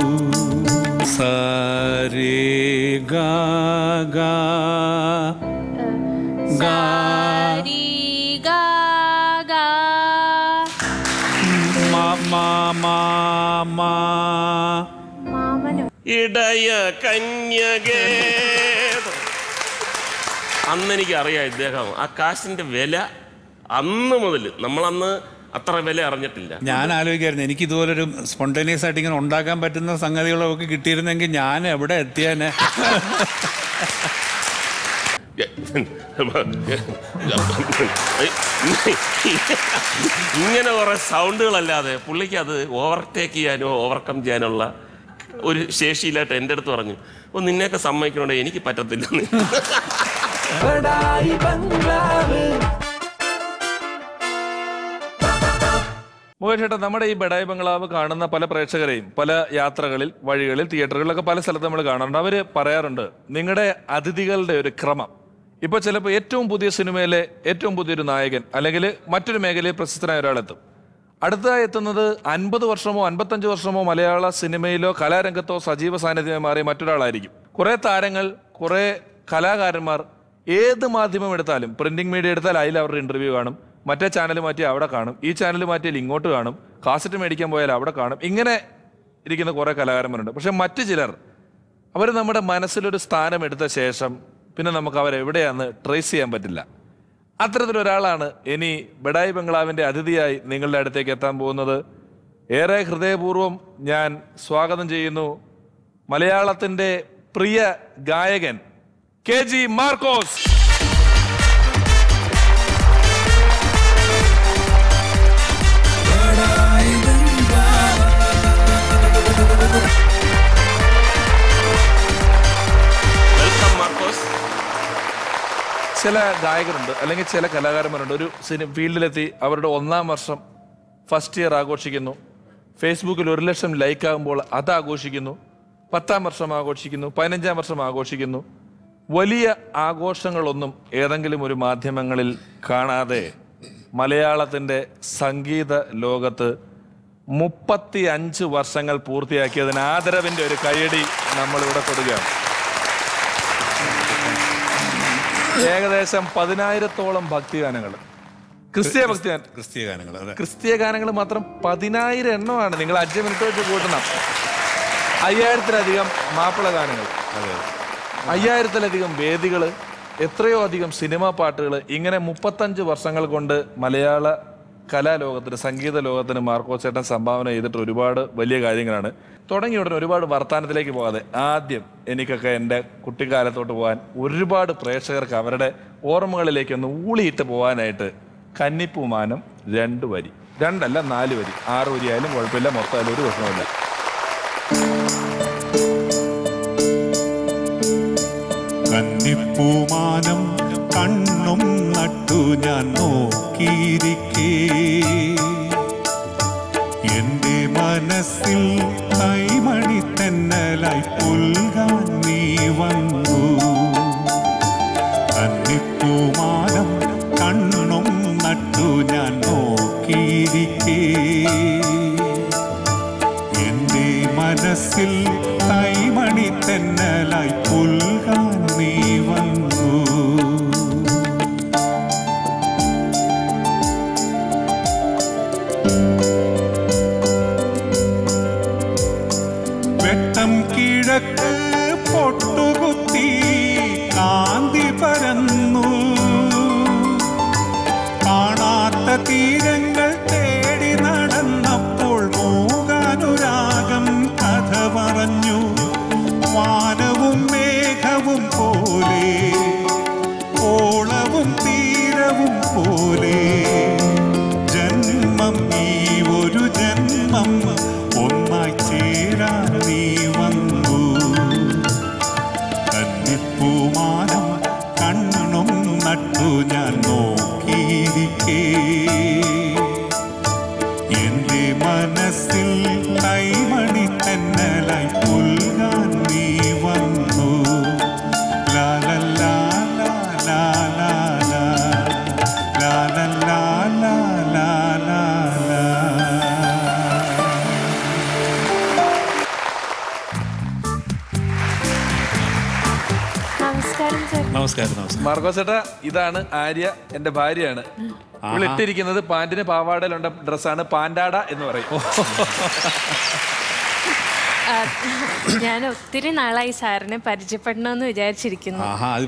സരേ ഗാ ഗാ ഗാ ഇടയ കന്യകേ. അന്നെനിക്ക് അറിയാം ഇദ്ദേഹം ആ കാശിന്റെ വില. അന്ന് മുതൽ നമ്മളന്ന് അത്ര വില അറിഞ്ഞിട്ടില്ല. ഞാൻ ആലോചിക്കായിരുന്നു, എനിക്ക് ഇതുപോലൊരു സ്പോണ്ടേനിയസ് ആയിട്ട് ഇങ്ങനെ ഉണ്ടാക്കാൻ പറ്റുന്ന സംഗതികളൊക്കെ കിട്ടിയിരുന്നെങ്കിൽ ഞാൻ എവിടെ എത്തിയാനെ. ഇങ്ങനെ കുറെ സൗണ്ടുകളല്ലാതെ പുള്ളിക്ക് അത് ഓവർടേക്ക് ചെയ്യാനോ ഓവർകം ചെയ്യാനുള്ള ഒരു ശേഷിയില്ലായിട്ട് എൻ്റെ അടുത്ത് പറഞ്ഞു, ഓ നിന്നെയൊക്കെ സമ്മതിക്കണോടെ എനിക്ക് പറ്റത്തില്ലെന്ന്. മുകേഷ് ചേട്ടാ, നമ്മുടെ ഈ ബഡായി ബംഗ്ലാവ് കാണുന്ന പല പ്രേക്ഷകരെയും പല യാത്രകളിൽ, വഴികളിൽ, തിയേറ്ററുകളിലൊക്കെ പല സ്ഥലത്ത് നമ്മൾ കാണാറുണ്ട്. അവർ പറയാറുണ്ട് നിങ്ങളുടെ അതിഥികളുടെ ഒരു ക്രമം. ഇപ്പോൾ ചിലപ്പോൾ ഏറ്റവും പുതിയ സിനിമയിലെ ഏറ്റവും പുതിയൊരു നായകൻ അല്ലെങ്കിൽ മറ്റൊരു മേഖലയിൽ പ്രശസ്തനായ ഒരാളെത്തും. അടുത്തതായി എത്തുന്നത് അൻപത് വർഷമോ അൻപത്തഞ്ച് വർഷമോ മലയാള സിനിമയിലോ കലാരംഗത്തോ സജീവ സാന്നിധ്യമായി മാറിയ മറ്റൊരാളായിരിക്കും. കുറേ താരങ്ങൾ, കുറേ കലാകാരന്മാർ ഏത് മാധ്യമം എടുത്താലും, പ്രിന്റിംഗ് മീഡിയ എടുത്താൽ അതിൽ അവരുടെ ഇന്റർവ്യൂ കാണും, മറ്റേ ചാനൽ മാറ്റി അവിടെ കാണും, ഈ ചാനൽ മാറ്റിയാൽ ഇങ്ങോട്ട് കാണും, കാസറ്റ് മേടിക്കാൻ പോയാൽ അവിടെ കാണും. ഇങ്ങനെ ഇരിക്കുന്ന കുറേ കലാകാരന്മാരുണ്ട്. പക്ഷെ മറ്റു ചിലർ അവർ നമ്മുടെ മനസ്സിലൊരു സ്ഥാനം എടുത്ത ശേഷം പിന്നെ നമുക്ക് അവരെവിടെയാന്ന് ട്രേസ് ചെയ്യാൻ പറ്റില്ല. അത്തരത്തിലൊരാളാണ് ഇനി ബഡായി ബംഗ്ലാവിൻ്റെ അതിഥിയായി നിങ്ങളുടെ അടുത്തേക്ക് എത്താൻ പോകുന്നത്. ഏറെ ഹൃദയപൂർവ്വം ഞാൻ സ്വാഗതം ചെയ്യുന്നു മലയാളത്തിൻ്റെ പ്രിയ ഗായകൻ കെ ജി മാർക്കോസ്. ചില ഗായകരുണ്ട് അല്ലെങ്കിൽ ചില കലാകാരന്മാരുണ്ട് ഒരു സിനിമ ഫീൽഡിലെത്തി അവരുടെ ഒന്നാം വർഷം ഫസ്റ്റ് ഇയർ ആഘോഷിക്കുന്നു. ഫേസ്ബുക്കിൽ ഒരു ലക്ഷം ലൈക്ക് ആകുമ്പോൾ അത് ആഘോഷിക്കുന്നു. പത്താം വർഷം ആഘോഷിക്കുന്നു. പതിനഞ്ചാം വർഷം ആഘോഷിക്കുന്നു. വലിയ ആഘോഷങ്ങളൊന്നും ഏതെങ്കിലും ഒരു മാധ്യമങ്ങളിൽ കാണാതെ മലയാളത്തിൻ്റെ സംഗീത ലോകത്ത് മുപ്പത്തി അഞ്ച് വർഷങ്ങൾ പൂർത്തിയാക്കിയതിന് ആദരവിൻ്റെ ഒരു കയ്യടി നമ്മളിവിടെ കൊടുക്കുകയാണ്. ഏകദേശം പതിനായിരത്തോളം ഭക്തിഗാനങ്ങൾ, ക്രിസ്തീയ ഭക്തി ക്രിസ്തീയ ഗാനങ്ങൾ ക്രിസ്തീയ ഗാനങ്ങൾ മാത്രം പതിനായിരം എണ്ണമാണ്. നിങ്ങൾ അഞ്ച് മിനിറ്റ് വെച്ച് കൂട്ടണം. അയ്യായിരത്തിലധികം മാപ്പിള ഗാനങ്ങൾ, അയ്യായിരത്തിലധികം വേദികൾ, എത്രയോ അധികം സിനിമാ പാട്ടുകൾ. ഇങ്ങനെ മുപ്പത്തഞ്ച് വർഷങ്ങൾ കൊണ്ട് മലയാള കലാലോകത്തിന്, സംഗീത ലോകത്തിന് മാർക്കോസ് ചേട്ടൻ സംഭാവന ചെയ്തിട്ട് ഒരുപാട് വലിയ കാര്യങ്ങളാണ്. തുടങ്ങിയ ഉടനെ ഒരുപാട് വർത്തമാനത്തിലേക്ക് പോകാതെ ആദ്യം എനിക്കൊക്കെ എൻ്റെ കുട്ടിക്കാലത്തോട്ട് പോകാൻ ഒരുപാട് പ്രേക്ഷകർക്ക് അവരുടെ ഓർമ്മകളിലേക്ക് ഒന്ന് ഊളിയിട്ട് പോകാനായിട്ട് കന്നിപ്പൂമാനം രണ്ട് വരി, രണ്ടല്ല നാല് വരി, ആറ് വരി ആയാലും കുഴപ്പമില്ല, മൊത്തമായാലും ഒരു പ്രശ്നമില്ല. കന്നിപ്പൂമാനം കണ്ണും നട്ടു ഞാൻ നോക്കിയിരിക്കേ, എന്റെ മനസ്സിൽ കൈമണി തെന്നലായി പുൽകാൻ നീ വന്നു. കന്നിപ്പൂമാനം കണ്ണും നട്ടു ഞാൻ നോക്കിയിരിക്കേ, എന്റെ മനസ്സിൽ കൈമണി തെന്നലായി പുൽകാൻ നീ വന്നു. വെട്ടം കിഴക്ക് പൊട്ടുകുത്തി കാന്തി പരന്നു, കാണാത്ത തീരങ്ങൾ തേടി നടന്നപ്പോൾ മൂകാനുരാഗം കഥ പറഞ്ഞു. വാനവും മേഘവും പോലെ, ഓളവും തീരവും പോലെ, ജന്മം ഈ ഒരു ജന്മം ഒന്നായി ചേരാൻ നീ വന്നു. കന്നിപ്പൂമാനം കണ്ണും നട്ടു ഞാൻ നോക്കിയിരിക്കേ, എന്റെ മനസ്സിൽ കൈമണി തെന്നലായി പുൽകാൻ നീ വന്നു. ലാലല്ലാ ലാലാ ലാലല്ലാ ലാലാ. നമസ്കാരം. നമസ്കാരം മാർക്കോസ് ചേട്ടാ, ഇതാണ് ആര്യ, എന്റെ ഭാര്യയാണ്. ഇവിടെ ഇട്ടിരിക്കുന്നത് പാന്റിന് പാവാടയിലുണ്ട ഡ്രസ്സാണ്, പാൻഡാട എന്ന് പറയും. ഞാൻ ഒത്തിരി നാളായി സാറിനെ പരിചയപ്പെടണമെന്ന് വിചാരിച്ചിരിക്കുന്നു.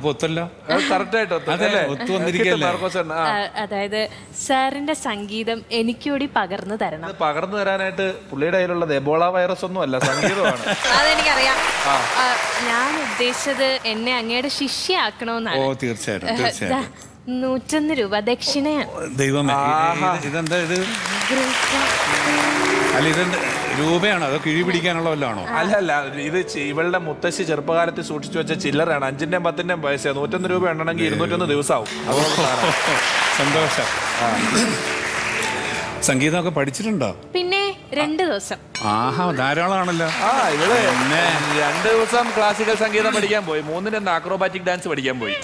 അതായത് സാറിന്റെ സംഗീതം എനിക്കൂടി പകർന്നു തരണം. പകർന്നു തരാനായിട്ട് പുള്ളിയുടെ കയ്യിലുള്ളത് എബോള വൈറസ് ഒന്നും അല്ല, സംഗീതമാണ്. അതെനിക്കറിയാം. ഞാൻ ഉദ്ദേശിച്ചത് എന്നെ അങ്ങയുടെ ശിഷ്യയാക്കണമെന്നാണ്. ഓ തീർച്ചയായിട്ടും തീർച്ചയായിട്ടും. നൂറ്റൊന്ന് രൂപ ദക്ഷിണയാണ്. ദൈവമേ, ഇതെന്താ ഇത്? അല്ല, ഇത് രൂപയാണോ അതോ കിഴി പിടിക്കാനുള്ള വല്ലതാണോ? അല്ല അല്ല, ഇത് ഇവളുടെ മുത്തശ്ശി ചെറുപ്പകാലത്ത് സൂക്ഷിച്ചു വെച്ച ചില്ലറാണ്. അഞ്ചിന്റെയും പത്തിന്റെയും പൈസ. നൂറ്റൊന്ന് രൂപ ഉണ്ടെങ്കിൽ ഇരുന്നൂറ്റൊന്ന് ദിവസമാവും. സന്തോഷം. സംഗീതമൊക്കെ പഠിച്ചിട്ടുണ്ടോ? പിന്നെ രണ്ട് ദിവസം. ആഹാ, ധാരാളമാണല്ലോ. ആ, ഇവള് രണ്ട് ദിവസം ക്ലാസിക്കൽ സംഗീതം പഠിക്കാൻ പോയി, മൂന്നിന് ആക്രോബാറ്റിക് ഡാൻസ് പഠിക്കാൻ പോയി.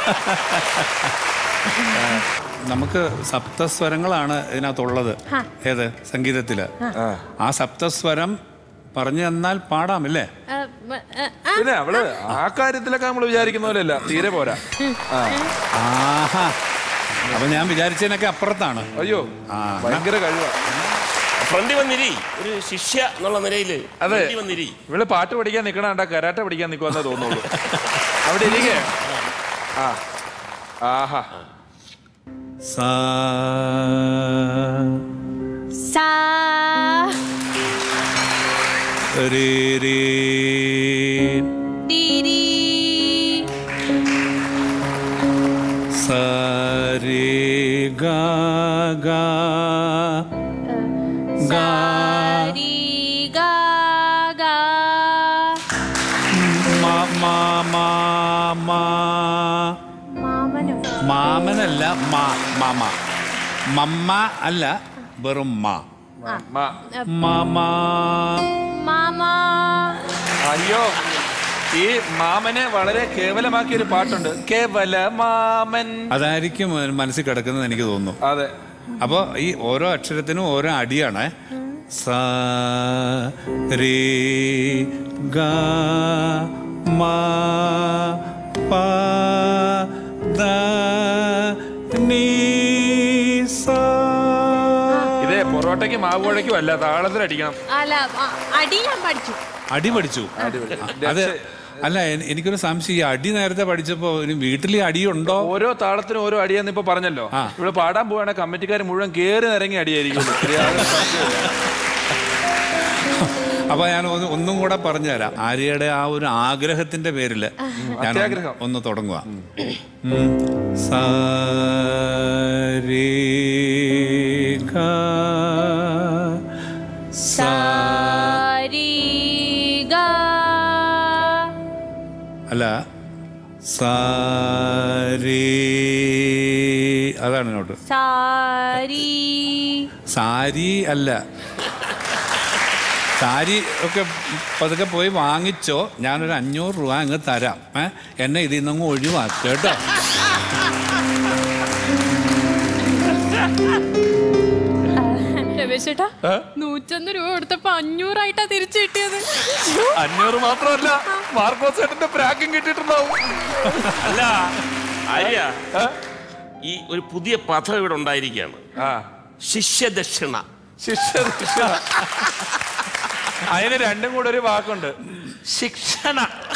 നമുക്ക് സപ്തസ്വരങ്ങളാണ് ഇതിനകത്തുള്ളത്. ഏത് സംഗീതത്തില്? ആ സപ്തസ്വരം പറഞ്ഞു തന്നാൽ പാടാമല്ലേ? പിന്നെ അവള് ആ കാര്യത്തിലൊക്കെ നമ്മൾ വിചാരിക്കുന്ന പോലെയല്ല, തീരെ പോരാ. ആഹാ, അപ്പൊ ഞാൻ വിചാരിച്ചതിനൊക്കെ അപ്പുറത്താണ്. അയ്യോ, ഭയങ്കര കഴിവാ. ഫ്രണ്ടി വന്നിരി, ഒരു ശിഷ്യ എന്നുള്ള നിലയില്. അതെ, ഇവള് പാട്ട് പഠിക്കാൻ നിക്കണ, കരാട്ട പഠിക്കാൻ നിക്കുവെന്നേ തോന്നുള്ളൂ. അവിടെ ഇരിക്കേ. ആ, ആഹാ. സാ സാ രേ രേ ദി ദി ഗാ ഗാ സാരി ഗാ ഗാ മാ മാ മാ മാ മാമനോ മാമനല്ല മാ മാമ മമ്മ അല്ല വെറും മാ മാമാ മാമാ. അയ്യോ ഈ മാമനെ വളരെ കേവലമാക്കിയ ഒരു പാട്ടുണ്ട്, കേവല മാമൻ. അതായിരിക്കും മനസ്സിൽ കിടക്കുന്നത് എനിക്ക് തോന്നുന്നു. അതെ. അപ്പൊ ഈ ഓരോ അക്ഷരത്തിനും ഓരോ അടിയാണ്. സ രേ ഗ മ പ ദ നീ സ. ഇതേ പൊറോട്ടയ്ക്ക് മാവ് കുഴയ്ക്കും അല്ല, താളത്തിൽ അടിക്കണം. അല്ല അ- അടി ഞാൻ പഠിച്ചു. അടി പഠിച്ചു. അത് അല്ല, എ- എനിക്കൊരു സംശയം. ഈ അടി നേരത്തെ പഠിച്ചപ്പോ ഇനി വീട്ടിൽ അടിയുണ്ടോ? ഓരോ താളത്തിനും ഓരോ അടിയാന്ന് ഇപ്പൊ പറഞ്ഞല്ലോ. ഇവിടെ പാടാൻ പോവാണെങ്കിൽ കമ്മിറ്റിക്കാർ മുഴുവൻ കേറി നിറങ്ങി അടിയായിരിക്കും. അപ്പൊ ഞാൻ ഒന്ന് ഒന്നും കൂടെ പറഞ്ഞുതരാം. ആര്യയുടെ ആ ഒരു ആഗ്രഹത്തിന്റെ പേരില് ഞാൻ ഒന്ന് ഒന്ന് തുടങ്ങുക. സ രേ ഗ സാരി ഗാ. അല്ല, സാരി അതാണ് നോട്ട്. സാരി സാരി അല്ല, സാരി ഒക്കെ പതുക്കെ പോയി വാങ്ങിച്ചോ. ഞാനൊരു അഞ്ഞൂറ് രൂപ അങ്ങ് തരാം. ഏ എന്നെ ഇതിൽ നിന്നങ്ങ് ഒഴിവാക്കി കേട്ടോ. രമേശേട്ടാ, നൂറ്റൊന്ന് രൂപ കൊടുത്തപ്പോ അഞ്ഞൂറായിട്ടാ തിരിച്ചു കിട്ടിയത്. അഞ്ഞൂറ് മാത്രമല്ല, മാർക്കോസ് ചേട്ടന്റെ പ്രാക്കും കിട്ടിയിട്ടുണ്ടാവും. അല്ല ആര്യ, ഈ ഒരു പുതിയ പദം ഇവിടെ ഉണ്ടായിരിക്കുകയാണ്, ശിഷ്യദക്ഷിണ. ശിക്ഷ. അതിന് രണ്ടും കൂടെ ഒരു വാക്കുണ്ട്, ശിക്ഷണ.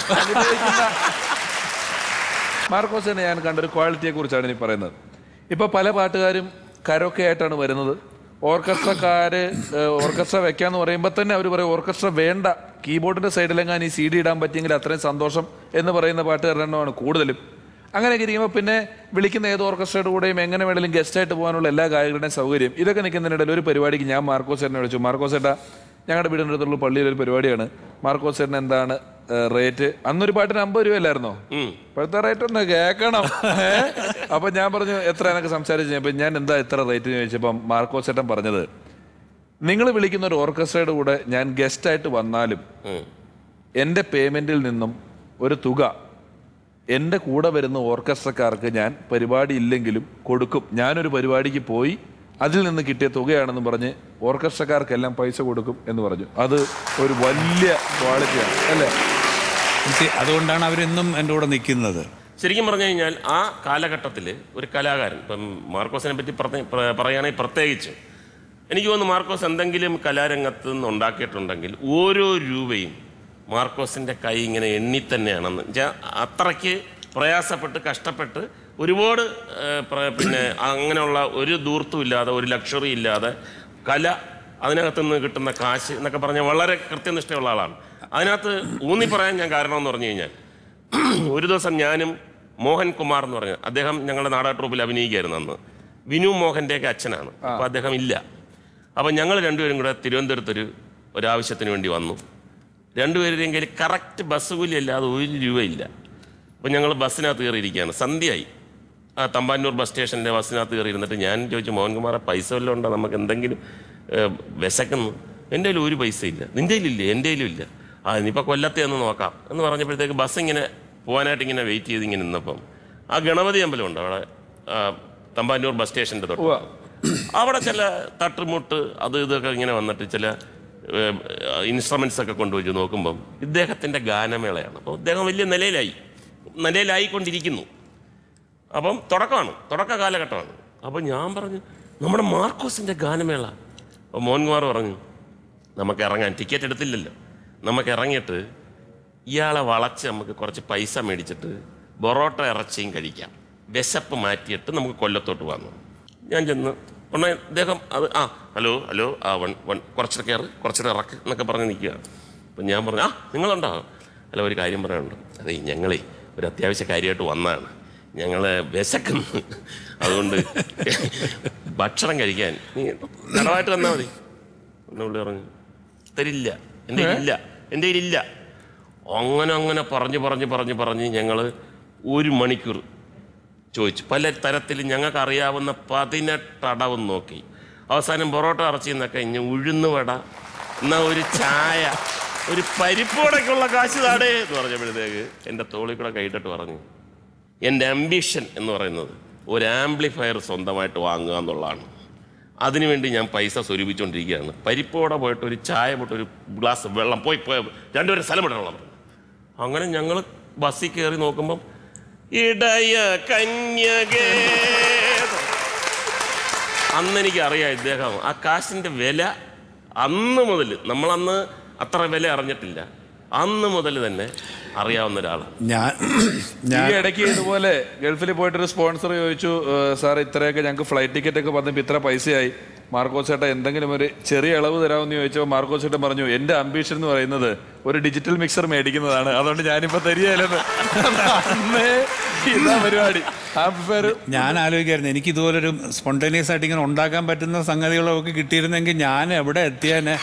മാർക്കോസ് തന്നെ ഞാൻ കണ്ടൊരു ക്വാളിറ്റിയെ കുറിച്ചാണ് ഇനി പറയുന്നത്. ഇപ്പൊ പല പാട്ടുകാരും കരോക്കെ ആയിട്ടാണ് വരുന്നത്. ഓർക്കസ്ട്രക്കാര് ഓർക്കസ്ട്ര വെക്കാന്ന് പറയുമ്പോൾ തന്നെ അവർ പറയും ഓർക്കസ്ട്ര വേണ്ട, കീബോർഡിന്റെ സൈഡിലെങ്ങാൻ ഈ സി ഡി ഇടാൻ പറ്റിയെങ്കിൽ അത്രയും സന്തോഷം എന്ന് പറയുന്ന പാട്ടുകാരുടെ എണ്ണമാണ് കൂടുതലും. അങ്ങനെയൊക്കെ ഇരിക്കുമ്പോൾ പിന്നെ വിളിക്കുന്ന ഏത് ഓർക്കസ്ട്രയുടെ കൂടെയും എങ്ങനെ വേണമെങ്കിലും ഗസ്റ്റായിട്ട് പോകാനുള്ള എല്ലാ ഗായകരുടെയും സൗകര്യം ഇതൊക്കെ നിൽക്കുന്നതിനിടയിൽ ഒരു പരിപാടിക്ക് ഞാൻ മാർക്കോസ് ചേട്ടനെ വിളിച്ചു. മാർക്കോസ് ചേട്ടാ, ഞങ്ങളുടെ വീടിൻ്റെ അടുത്തുള്ള പള്ളിയിലൊരു പരിപാടിയാണ്, മാർക്കോസ് ചേട്ടൻ എന്താണ് റേറ്റ്? അന്നൊരു പാട്ടിന് അമ്പത് രൂപയല്ലായിരുന്നോ? ഇപ്പോഴത്തെ റേറ്റ് ഒന്ന് കേൾക്കണം. അപ്പൊ ഞാൻ പറഞ്ഞു എത്ര എന്നൊക്കെ സംസാരിച്ചു. അപ്പൊ ഞാൻ എന്താ എത്ര റേറ്റ് ചോദിച്ചപ്പം മാർക്കോസ് ചേട്ടൻ പറഞ്ഞത്, നിങ്ങൾ വിളിക്കുന്ന ഒരു ഓർക്കസ്ട്രയുടെ കൂടെ ഞാൻ ഗസ്റ്റായിട്ട് വന്നാലും എൻ്റെ പേയ്മെന്റിൽ നിന്നും ഒരു തുക എൻ്റെ കൂടെ വരുന്ന ഓർക്കസ്ട്രക്കാർക്ക് ഞാൻ പരിപാടി ഇല്ലെങ്കിലും കൊടുക്കും. ഞാനൊരു പരിപാടിക്ക് പോയി അതിൽ നിന്ന് കിട്ടിയ തുകയാണെന്ന് പറഞ്ഞ് ഓർക്കസ്ട്രക്കാർക്കെല്ലാം പൈസ കൊടുക്കും എന്ന് പറഞ്ഞു. അത് ഒരു വലിയ ക്വാളിറ്റിയാണ് അല്ലേ? അതുകൊണ്ടാണ് അവരെന്നും എൻ്റെ കൂടെ നിൽക്കുന്നത്. ശരിക്കും പറഞ്ഞു കഴിഞ്ഞാൽ ആ കാലഘട്ടത്തിൽ ഒരു കലാകാരൻ, ഇപ്പം മാർക്കോസിനെ പറ്റി പറയുകയാണെങ്കിൽ പ്രത്യേകിച്ച് എനിക്ക് തോന്നുന്നു മാർക്കോസ് എന്തെങ്കിലും കലാരംഗത്ത് നിന്ന് ഉണ്ടാക്കിയിട്ടുണ്ടെങ്കിൽ ഓരോ രൂപയും മാർക്കോസിൻ്റെ കൈ ഇങ്ങനെ എണ്ണി തന്നെയാണെന്ന് വെച്ചാൽ അത്രയ്ക്ക് പ്രയാസപ്പെട്ട് കഷ്ടപ്പെട്ട് ഒരുപാട് പിന്നെ അങ്ങനെയുള്ള ഒരു ദൂർത്തും ഇല്ലാതെ ഒരു ലക്ഷറി ഇല്ലാതെ കല അതിനകത്ത് നിന്ന് കിട്ടുന്ന കാശ് എന്നൊക്കെ പറഞ്ഞാൽ വളരെ കൃത്യനിഷ്ഠയുള്ള ആളാണ്. അതിനകത്ത് ഊന്നി പറയാൻ ഞാൻ കാരണം എന്ന് പറഞ്ഞു കഴിഞ്ഞാൽ ഒരു ദിവസം ഞാനും മോഹൻ കുമാർ എന്ന് പറഞ്ഞ അദ്ദേഹം ഞങ്ങളുടെ നാടക ട്രൂപ്പിൽ അഭിനയിക്കുകയായിരുന്നു അന്ന്. വിനു മോഹൻ്റെയൊക്കെ അച്ഛനാണ്. അപ്പോൾ അദ്ദേഹം ഇല്ല. അപ്പം ഞങ്ങൾ രണ്ടുപേരും കൂടെ തിരുവനന്തപുരത്തൊരു ഒരാവശ്യത്തിന് വേണ്ടി വന്നു. രണ്ടുപേരുടെയും കയ്യിൽ കറക്റ്റ് ബസ് കൂലി അല്ലാതെ ഒരു രൂപയില്ല. അപ്പോൾ ഞങ്ങൾ ബസ്സിനകത്ത് കയറിയിരിക്കുകയാണ്. സന്ധ്യയായി. ആ തമ്പാനൂർ ബസ് സ്റ്റേഷൻ്റെ ബസ്സിനകത്ത് കയറി ഇരുന്നിട്ട് ഞാൻ ചോദിച്ചു, മോഹൻകുമാറെ പൈസ വല്ലതും ഉണ്ടോ, നമുക്ക് എന്തെങ്കിലും വിശക്കുന്നു? എൻ്റെ കയ്യിൽ ഒരു പൈസ ഇല്ല. നിൻ്റെ കയ്യിലില്ലേ? എൻ്റെ കയ്യിലും ഇല്ല. ആ ഇനിയിപ്പോൾ കൊല്ലത്തെ ഒന്ന് നോക്കാം എന്ന് പറഞ്ഞപ്പോഴത്തേക്ക് ബസ് ഇങ്ങനെ പോകാനായിട്ട് ഇങ്ങനെ വെയിറ്റ് ചെയ്ത് ഇങ്ങനെ നിന്നപ്പം ആ ഗണപതി അമ്പലമുണ്ട് അവിടെ തമ്പാനൂർ ബസ് സ്റ്റേഷൻ്റെ തൊട്ട്. അവിടെ ചില തട്ടുമുട്ട് അത് ഇതൊക്കെ ഇങ്ങനെ വന്നിട്ട് ചില ഇൻസ്ട്രുമെൻസ് ഒക്കെ കൊണ്ടുവച്ച് നോക്കുമ്പം ഇദ്ദേഹത്തിൻ്റെ ഗാനമേളയാണ്. അപ്പോൾ ഇദ്ദേഹം വലിയ നിലയിലായി നിലയിലായിക്കൊണ്ടിരിക്കുന്നു. അപ്പം തുടക്കമാണ്, തുടക്ക കാലഘട്ടമാണ്. അപ്പോൾ ഞാൻ പറഞ്ഞു നമ്മുടെ മാർക്കോസിൻ്റെ ഗാനമേള. അപ്പോൾ മോഹൻകുമാർ പറഞ്ഞു നമുക്ക് ഇറങ്ങാൻ, ടിക്കറ്റ് എടുത്തില്ലല്ലോ, നമുക്ക് ഇറങ്ങിയിട്ട് ഇയാളെ വളച്ച് നമുക്ക് കുറച്ച് പൈസ മേടിച്ചിട്ട് പൊറോട്ട ഇറച്ചിയും കഴിക്കാം, വിശപ്പ് മാറ്റിയിട്ട് നമുക്ക് കൊല്ലത്തോട്ട് വന്നു. ഞാൻ ചെന്ന് ഉടനെ അദ്ദേഹം അത് ആ ഹലോ ഹലോ ആ വൺ വൺ കുറച്ചിട്ട് കയറ് കുറച്ചിട്ട് ഇറക്ക് എന്നൊക്കെ പറഞ്ഞ് നിൽക്കുക. അപ്പം ഞാൻ പറഞ്ഞു ആ നിങ്ങളുണ്ടോ? അല്ല ഒരു കാര്യം പറയാനുണ്ട്. അതേ ഞങ്ങളേ ഒരു അത്യാവശ്യ കാര്യമായിട്ട് വന്നതാണ്. ഞങ്ങള് വിശക്കുന്നു, അതുകൊണ്ട് ഭക്ഷണം കഴിക്കാൻ നീ കടമായിട്ട് തന്നാൽ മതി എന്ന് പുള്ളി പറഞ്ഞു. തരില്ല, എൻ്റെ ഇല്ല, എൻ്റെ ഇല്ല. അങ്ങനെ അങ്ങനെ പറഞ്ഞ് പറഞ്ഞ് പറഞ്ഞ് പറഞ്ഞ് ഞങ്ങൾ ഒരു മണിക്കൂർ ചോദിച്ചു. പല തരത്തിൽ ഞങ്ങൾക്ക് അറിയാവുന്ന പതിനെട്ടടവും നോക്കി. അവസാനം പൊറോട്ട ഇറച്ചി എന്നൊക്കെ ഇനി ഉഴുന്ന് വട, എന്നാൽ ഒരു ചായ, ഒരു പരിപ്പോടൊക്കെയുള്ള കാശ് താടേ എന്ന് പറഞ്ഞപ്പോഴത്തേക്ക് എൻ്റെ തോളിൽ കൂടെ കൈയിട്ടിട്ട് പറഞ്ഞു, എൻ്റെ ആംബിഷൻ എന്ന് പറയുന്നത് ഒരു ആംപ്ലിഫയർ സ്വന്തമായിട്ട് വാങ്ങുക എന്നുള്ളതാണ്. അതിനുവേണ്ടി ഞാൻ പൈസ സ്വരൂപിച്ചുകൊണ്ടിരിക്കുകയാണ്. പരിപ്പോട പോയിട്ട് ഒരു ചായ പോയിട്ട് ഒരു ഗ്ലാസ് വെള്ളം പോയി പോയി രണ്ടുപേരും സ്ഥലം വിടണം. അങ്ങനെ ഞങ്ങൾ ബസ്സിൽ കയറി നോക്കുമ്പം ഇടയ കന്യകേ, അന്നെനിക്ക് അറിയാം ഇദ്ദേഹം ആ കാശിൻ്റെ വില അന്ന് മുതൽ, നമ്മളന്ന് അത്ര വില അറിഞ്ഞിട്ടില്ല, അന്ന് മുതൽ തന്നെ അറിയാവുന്ന ഒരാളാണ്. ഞാൻ ഈ ഇടയ്ക്ക് ഇതുപോലെ ഗൾഫിൽ പോയിട്ടൊരു സ്പോൺസർ ചോദിച്ചു, സാർ ഇത്രയൊക്കെ ഞങ്ങൾക്ക് ഫ്ലൈറ്റ് ടിക്കറ്റ് ഒക്കെ പറഞ്ഞപ്പോൾ ഇത്ര പൈസയായി, മാർക്കോസ് ചേട്ടൻ എന്തെങ്കിലും ഒരു ചെറിയ ഇളവ് തരാമെന്ന് ചോദിച്ചപ്പോൾ മാർക്കോസ് ചേട്ടൻ പറഞ്ഞു, എൻ്റെ അംബീഷൻ എന്ന് പറയുന്നത് ഒരു ഡിജിറ്റൽ മിക്സർ മേടിക്കുന്നതാണ്, അതുകൊണ്ട് ഞാനിപ്പോൾ തരികയില്ലെന്ന്. ഇതാ പരിപാടി. ഞാൻ ആലോചിക്കായിരുന്നു, എനിക്ക് ഇതുപോലൊരു സ്പോണ്ടേനിയസ് ആയിട്ട് ഇങ്ങനെ ഉണ്ടാക്കാൻ പറ്റുന്ന സംഗതികളൊക്കെ കിട്ടിയിരുന്നെങ്കിൽ ഞാൻ എവിടെ എത്തിയാനെ.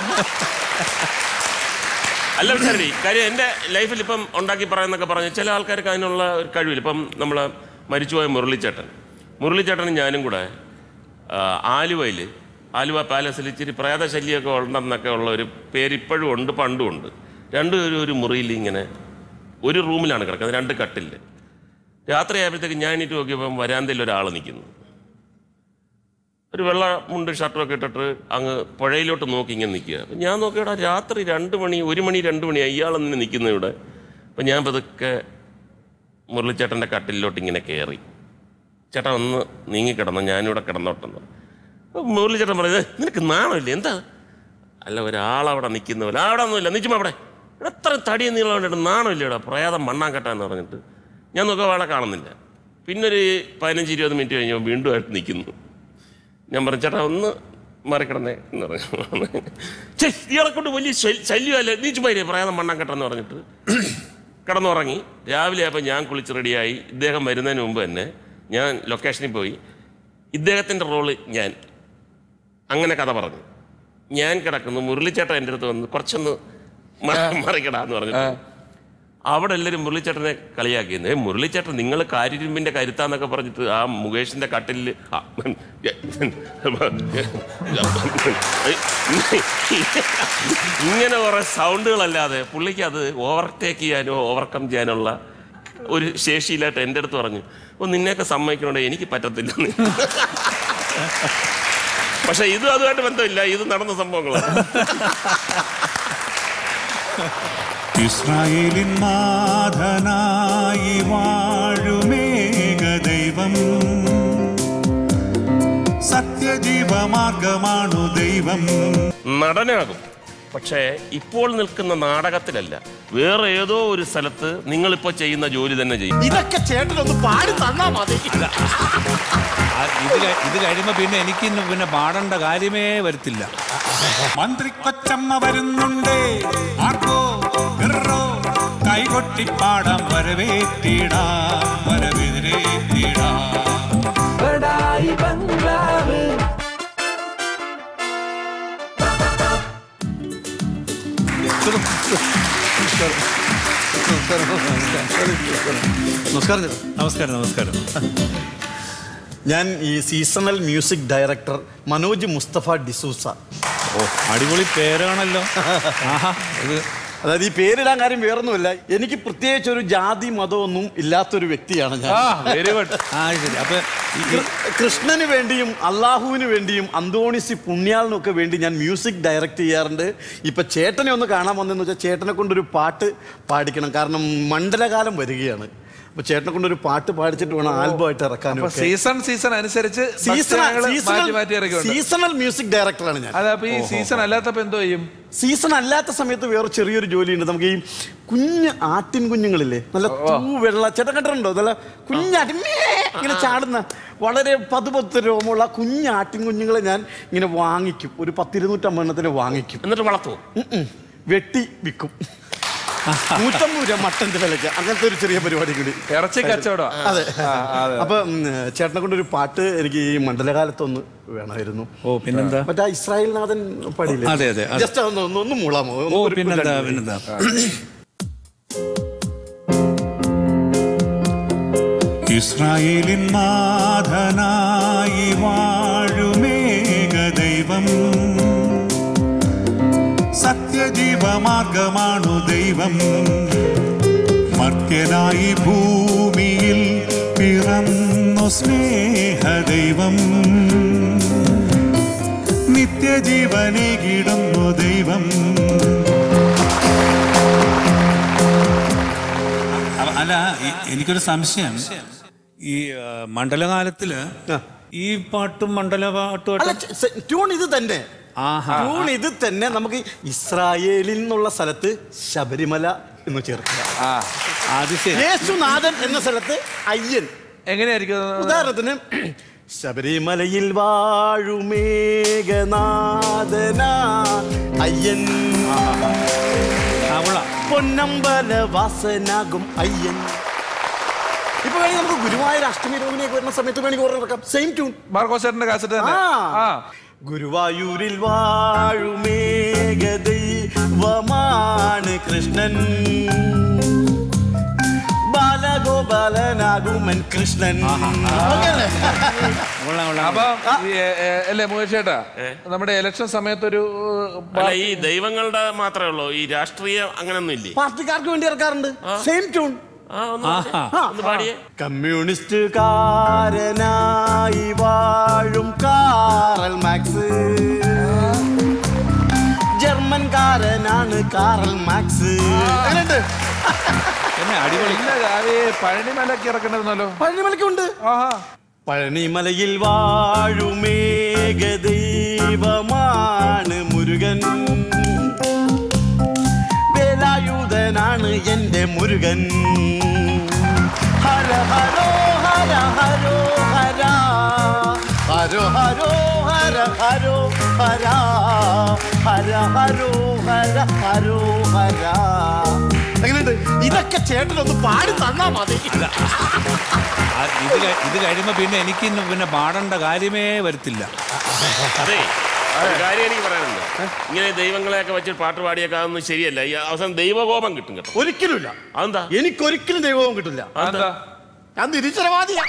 അല്ല വിചാരി കാര്യം, എൻ്റെ ലൈഫിൽ ഇപ്പം ഉണ്ടാക്കി പറയാന്നൊക്കെ പറഞ്ഞ് ചില ആൾക്കാർക്ക് അതിനുള്ള ഒരു കഴിവില്ല. ഇപ്പം നമ്മൾ മരിച്ചുപോയ മുരളിച്ചേട്ടൻ മുരളിച്ചേട്ടനും ഞാനും കൂടെ ആലുവയിൽ ആലുവ പാലസിൽ ഇച്ചിരി പ്രേതശല്യമൊക്കെ ഉണ്ടെന്നൊക്കെ ഉള്ള ഒരു പേര് ഇപ്പോഴും ഉണ്ട്, പണ്ടും ഉണ്ട്. രണ്ടുപേരും ഒരു മുറിയിൽ ഇങ്ങനെ ഒരു റൂമിലാണ് കിടക്കുന്നത്, രണ്ട് കട്ടിൽ. രാത്രി ആയപ്പോഴത്തേക്ക് ഞാൻ എണീറ്റ് നോക്കിയപ്പം വരാന്തയിൽ ഒരാൾ നിൽക്കുന്നു. ഒരു വെള്ള മുണ്ട് ഷർട്ടുമൊക്കെ ഇട്ടിട്ട് അങ്ങ് പുഴയിലോട്ട് നോക്കി ഇങ്ങനെ നിൽക്കുക. അപ്പം ഞാൻ നോക്കിയടാ, രാത്രി രണ്ട് മണി ഒരു മണി രണ്ട് മണി അയാളെന്നെ നിൽക്കുന്നു ഇവിടെ. അപ്പം ഞാൻ പതുക്കെ മുരളിച്ചേട്ടൻ്റെ കട്ടിലോട്ട് ഇങ്ങനെ കയറി, ചേട്ടാ ഒന്ന് നീങ്ങിക്കിടന്നോ, ഞാനിവിടെ കിടന്നോട്ടെന്നോ. അപ്പം മുരളിച്ചേട്ടൻ പറയുന്നത്, നിനക്ക് നാണമില്ലേ എന്താ? അല്ല, ഒരാളവിടെ നിൽക്കുന്ന പോലെ. അവിടെ ഒന്നുമില്ല, നിൽക്കുമ്പോൾ അവിടെ ഇവിടെ എത്ര തടിയ നീളമുണ്ടായിട്ട് നാണമില്ല ഇവിടെ, പ്രേതം മണ്ണാൻ കെട്ടാന്ന് പറഞ്ഞിട്ട്. ഞാൻ നോക്കുക ആളെ കാണുന്നില്ല. പിന്നൊരു പതിനഞ്ച് ഇരുപത് മിനിറ്റ് കഴിഞ്ഞപ്പോൾ വീണ്ടും ആയിട്ട് നിൽക്കുന്നു. ഞാൻ പറഞ്ഞു, ചേട്ടാ ഒന്ന് മാറിക്കിടന്നേ എന്ന് പറഞ്ഞു. ചേ, ഇയാളെ കൊണ്ട് വലിയ ശല്യമല്ലേ, നീ ചുമ്മാ പ്രേതം മണ്ണാൻ കെട്ടെന്ന് പറഞ്ഞിട്ട് കിടന്നുറങ്ങി. രാവിലെ ആയപ്പോൾ ഞാൻ കുളിച്ച് റെഡിയായി. ഇദ്ദേഹം വരുന്നതിന് മുമ്പ് തന്നെ ഞാൻ ലൊക്കേഷനിൽ പോയി. ഇദ്ദേഹത്തിൻ്റെ റോള് ഞാൻ. അങ്ങനെ കഥ പറഞ്ഞു. ഞാൻ കിടക്കുന്നു, മുരളിച്ചേട്ടൻ എൻ്റെ അടുത്ത് വന്ന് കുറച്ചൊന്ന് മറിക്കിടാന്ന് പറഞ്ഞിട്ട് അവിടെ എല്ലാവരും മുരളിച്ചേട്ടനെ കളിയാക്കിയിരുന്നു. ഏ മുരളിച്ചേട്ടൻ നിങ്ങൾ കാര്യരുമ്പിൻ്റെ കരുത്താന്നൊക്കെ പറഞ്ഞിട്ട് ആ മുകേഷിൻ്റെ കട്ടിലിൽ ഇങ്ങനെ കുറേ സൗണ്ടുകളല്ലാതെ പുള്ളിക്ക് അത് ഓവർടേക്ക് ചെയ്യാനോ ഓവർകം ചെയ്യാനുള്ള ഒരു ശേഷിയില്ലായിട്ട് എൻ്റെ അടുത്ത് പറഞ്ഞു, ഓ നിന്നെയൊക്കെ സമ്മതിക്കണോടെ എനിക്ക് പറ്റത്തില്ലെന്ന്. പക്ഷെ ഇതും അതുമായിട്ട് ബന്ധമില്ല, ഇത് നടന്ന സംഭവങ്ങളാണ്. ഇസ്രായേലിൻ നാഥനായി വാഴുമേക ദൈവം, സത്യജീവമാർഗമാണു ദൈവം. നടനാകും, പക്ഷേ ഇപ്പോൾ നിൽക്കുന്ന നാടകത്തിലല്ല, വേറെ ഏതോ ഒരു സ്ഥലത്ത് നിങ്ങളിപ്പോ ചെയ്യുന്ന ജോലി തന്നെ ചെയ്യും. ഇതൊക്കെ ചേട്ടനൊന്ന് പാടി തന്നാ മതി. ഇത് ഇത് കഴിയുമ്പോ പിന്നെ എനിക്ക് പിന്നെ പാടേണ്ട കാര്യമേ വരത്തില്ല. മന്ത്രി കൊച്ചമ്മ വരുന്നുണ്ടേ, ആർക്കോ കൈകൊട്ടിപ്പാടാം, വരവേറ്റിടാം വരവേറ്റിടാം. നമസ്കാരം. നമസ്കാരം നമസ്കാരം. ഞാൻ ഈ seasonal music director Manoj Mustafa D'Souza. ഓ അടിപൊളി പേരാണല്ലോ. ആഹാ, ഇത് അതായത് ഈ പേരിടാൻ കാര്യം വേറൊന്നുമില്ല, എനിക്ക് പ്രത്യേകിച്ച് ഒരു ജാതി മതമൊന്നും ഇല്ലാത്തൊരു വ്യക്തിയാണ് ഞാൻ. Very good. അപ്പൊ കൃഷ്ണന് വേണ്ടിയും അള്ളാഹുവിന് വേണ്ടിയും അന്തോണിസി പുണ്യാളിനൊക്കെ വേണ്ടി ഞാൻ മ്യൂസിക് ഡയറക്റ്റ് ചെയ്യാറുണ്ട്. ഇപ്പൊ ചേട്ടനെ ഒന്ന് കാണാൻ വന്നെന്ന് വെച്ചാൽ ചേട്ടനെ കൊണ്ടൊരു പാട്ട് പാടിക്കണം, കാരണം മണ്ഡലകാലം വരികയാണ്. അപ്പൊ ചേട്ടനെ കൊണ്ടൊരു പാട്ട് പാടിച്ചിട്ട് വേണം ആൽബം ആയിട്ട് ഇറക്കാനും. സീസൺ സീസൺ അനുസരിച്ച് സീസണൽ മ്യൂസിക് ഡയറക്ടറാണ് ഞാൻ. അപ്പൊ ഈ സീസൺ അല്ലാത്തപ്പോ എന്തോ ചെയ്യും? സീസൺ അല്ലാത്ത സമയത്ത് വേറെ ചെറിയൊരു ജോലിയുണ്ട്. നമുക്ക് ഈ കുഞ്ഞ് ആട്ടിൻ കുഞ്ഞുങ്ങളില്ലേ, നല്ല തൂവെള്ള, ചേട്ടൻ കണ്ടിട്ടുണ്ടോ, നല്ല കുഞ്ഞാട്ടി ഇങ്ങനെ ചാടുന്ന വളരെ പതുപത്ത് രോമുള്ള കുഞ്ഞ് ആട്ടിൻ കുഞ്ഞുങ്ങളെ ഞാൻ ഇങ്ങനെ വാങ്ങിക്കും. ഒരു പത്തിരുന്നൂറ്റമ്പത് എണ്ണത്തിന് വാങ്ങിക്കും. എന്നിട്ട് വളർത്തും, വെട്ടി വിൽക്കും. നൂറ്റമ്പത് രൂപ മട്ടന്റെ വിലയ്ക്ക് അങ്ങനത്തെ ഒരു ചെറിയ പരിപാടി കൂടി. ഇറച്ചി കച്ചവടം. അതെ. അപ്പൊ ചേട്ടനെ കൊണ്ടൊരു പാട്ട് എനിക്ക് ഈ മണ്ഡലകാലത്തൊന്ന് വേണമായിരുന്നു. ഓ പിന്നെന്താ? മറ്റേ ഇസ്രായേൽനാഥൻ പാടിയില്ലേ? അതെ അതെ. ജസ്റ്റ് ഒന്ന് ഒന്ന് മൂളാമോ? ഓ പിന്നെന്താ പിന്നെന്താ. ഇസ്രായേലിൻ നാഥനായി വാഴുമേക ദൈവം, സത്യജീവമാർഗമാണു ദൈവം. മർത്യനായി ഭൂമിയിൽ പിറന്നു സ്നേഹദൈവം, നിത്യജീവനേകിടുന്നു ദൈവം. അല്ല എനിക്കൊരു സംശയം, ഈ മണ്ഡലകാലത്തില് ഈ പാട്ടും മണ്ഡല പാട്ടും ട്യൂൺ ഇത് തന്നെ. ട്യൂൺ ഇത് തന്നെ. നമുക്ക് ഇസ്രായേലിൽ നിന്നുള്ള സ്ഥലത്ത് ശബരിമല എന്ന് ചേർക്കുക. യേശുനാഥൻ എന്ന സ്ഥലത്ത് അയ്യൻ. എങ്ങനെയായിരിക്കും? ഉദാഹരണത്തിന് ശബരിമലയിൽ വാഴുമേഘനാഥന അയ്യൻ, പൊന്നമ്പല വാസനാകും അയ്യൻ. ഇപ്പൊ വേണമെങ്കിൽ നമുക്ക് ഗുരുവായൂർ അഷ്ടമി രോഹിണിയൊക്കെ വരുന്ന സമയത്ത് വേണമെങ്കിൽ ഓർമ്മ സെയിം ട്യൂൺ. മാർക്കോസേട്ടന്റെ കാസറ്റ് തന്നെ. ഗുരുവായൂരിൽ വാഴുമേഘദൈവമാണ് കൃഷ്ണൻ, ബാലഗോപാലനാകുമൻ കൃഷ്ണൻ. അപ്പൊ അല്ലേ മുകേഷ് ചേട്ടാ, നമ്മുടെ ഇലക്ഷൻ സമയത്തൊരു ഈ ദൈവങ്ങളുടെ മാത്രമേ ഉള്ളൂ, ഈ രാഷ്ട്രീയ അങ്ങനൊന്നും ഇല്ലേ? പാർട്ടിക്കാർക്ക് വേണ്ടി ഇറക്കാറുണ്ട് സെയിം ട്യൂൺ. കമ്മ്യൂണിസ്റ്റുകാരനായി വാഴും കാറൽ മാക്സ്, ജർമ്മൻകാരനാണ് കാറൽ മാക്സ്. പഴനിമലക്ക് ഇറക്കണമെന്നല്ലോ. പഴനിമലക്കുണ്ട്. പഴനിമലയിൽ വാഴുമേഘദൈവമാണ് മുരുകൻ, വേലായുധനാണ് എന്റെ മുരുകൻ. ഹര ഹരോ ഹര ഹരോ ഹര, ഹരോ ഹരോ ഹര ഹരോ ഹര, ഹര ഹരോ ഹര ഹരോ ഹര. എങ്ങനെയുണ്ട്? ഇതൊക്കെ ചേട്ടനൊന്ന് പാടി തന്നാ മതി. ഇത് ഇത് കഴിയുമ്പോ പിന്നെ എനിക്ക് പിന്നെ പാടേണ്ട കാര്യമേ വരത്തില്ല. അതെ, കാര്യം എനിക്ക് പറയാനുണ്ട്. ഇങ്ങനെ ദൈവങ്ങളെയൊക്കെ വെച്ച് പാട്ട് പാടിയൊക്കെ അതൊന്നും ശരിയല്ല. ഈ അവസാനം ദൈവകോപം കിട്ടും കേട്ടോ. ഒരിക്കലും ഇല്ല. അതെന്താ? എനിക്കൊരിക്കലും ദൈവകോപം കിട്ടില്ല. ഞാൻ നിരീശ്വരവാദിയാ.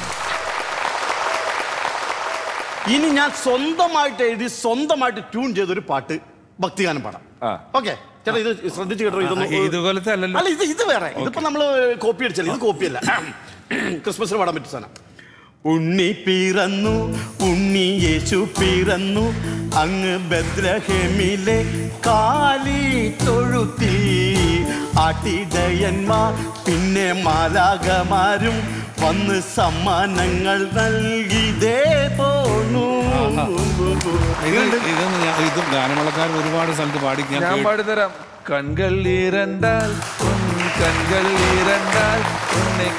ഇനി ഞാൻ സ്വന്തമായിട്ട് എഴുതി സ്വന്തമായിട്ട് ട്യൂൺ ചെയ്തൊരു പാട്ട് ഭക്തിഗാനം പാടാം. ഓക്കെ ചേട്ടാ, ഇത് ശ്രദ്ധിച്ചു കേട്ടോ. ഇതൊന്നും ഇതുപോലത്തെ അല്ലല്ലോ. അല്ല, ഇത് ഇത് വേറെ. ഇതിപ്പോ നമ്മള് കോപ്പി അടിച്ചല്ലേ, ഇത് കോപ്പിയല്ല. ക്രിസ്മസിന് പാടാൻ പറ്റിയ സാധനം. ഉണ്ണി പിറന്നു, ഉണ്ണി യേശു പിറന്നു, അങ്ങ് ബെത്ലഹേമിലെ കാലി തൊഴുത്തിൽ. ആട്ടിടയന്മാർ പിന്നെ മാലാകമാരും വന്ന് സമ്മാനങ്ങൾ നൽകിതേ പോണു. ഇത് ഗാനമേളക്കാർ ഒരുപാട് സ്ഥലത്ത് പാടി. ഞാൻ പാടിത്തരാം. കൺകൾ ഇരണ്ടാൽ കൺകൾ ഇരണ്ടാൽ ഉന്നെ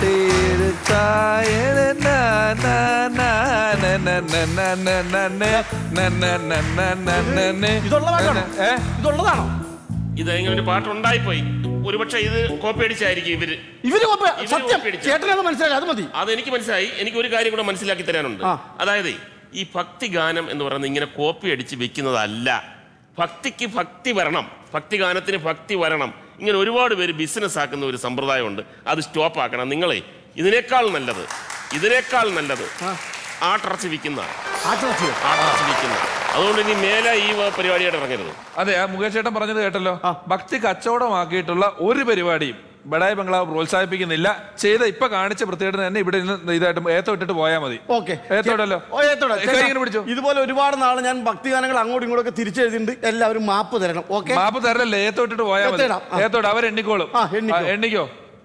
ഇതുള്ളതാണോ? ഇത് ഇങ്ങനെ ഒരു പാട്ടുണ്ടായിപ്പോയി. ഒരുപക്ഷെ ഇത് കോപ്പി അടിച്ചായിരിക്കും ഇവര്. ഇവര് ചേട്ടനത് മനസ്സിലായി. അത് മതി. അതെനിക്ക് മനസ്സിലായി. എനിക്ക് ഒരു കാര്യം കൂടെ മനസ്സിലാക്കി തരാനുണ്ട്. അതായത് ഈ ഭക്തി ഗാനം എന്ന് പറയുന്നത് ഇങ്ങനെ കോപ്പി അടിച്ച് വെക്കുന്നതല്ല. ഭക്തിക്ക് ഭക്തി വരണം, ഭക്തി ഗാനത്തിന് ഭക്തി വരണം. ഇങ്ങനെ ഒരുപാട് പേര് ബിസിനസ് ആക്കുന്ന ഒരു സമ്പ്രദായമുണ്ട്. അത് സ്റ്റോപ്പ് ആക്കണം. നിങ്ങളെ ഇതിനേക്കാൾ നല്ലത് ഇതിനേക്കാൾ നല്ലത് ആട്ടിറച്ചി വിൽക്കുന്ന ആട്ടിറച്ചി വിൽക്കുന്ന അതുകൊണ്ട് ഇനി മേലെ ഈ പരിപാടിയായിട്ട് ഇറങ്ങരുത്. അതെ, ആ മുകേഷ് ചേട്ടൻ പറഞ്ഞത് കേട്ടല്ലോ. ഭക്തി കച്ചവടമാക്കിയിട്ടുള്ള ഒരു പരിപാടിയും ബഡായി ബംഗ്ലാവ് പ്രോത്സാഹിപ്പിക്കുന്നില്ല. ചെയ്ത ഇപ്പൊ കാണിച്ച വൃത്തിയായിട്ട് തന്നെ ഇവിടെ ഇതായിട്ട് ഏത്തോ ഇട്ടിട്ട് പോയാൽ മതി. ഏത്തോടല്ലോ. ഇതുപോലെ ഒരുപാട് നാളെ ഞാൻ ഭക്തിഗാനങ്ങൾ അങ്ങോട്ടും ഇങ്ങോട്ടും തിരിച്ചെഴുതിണ്ട്. എല്ലാവരും മാപ്പ് തരണം. ഓക്കെ, മാപ്പ് തരല്ലേ, ഏത്തോ ഇട്ടിട്ട് പോയാൽ മതി. ഏത്തോട് അവർ എണ്ണിക്കോളും. എണ്ണിക്കോ.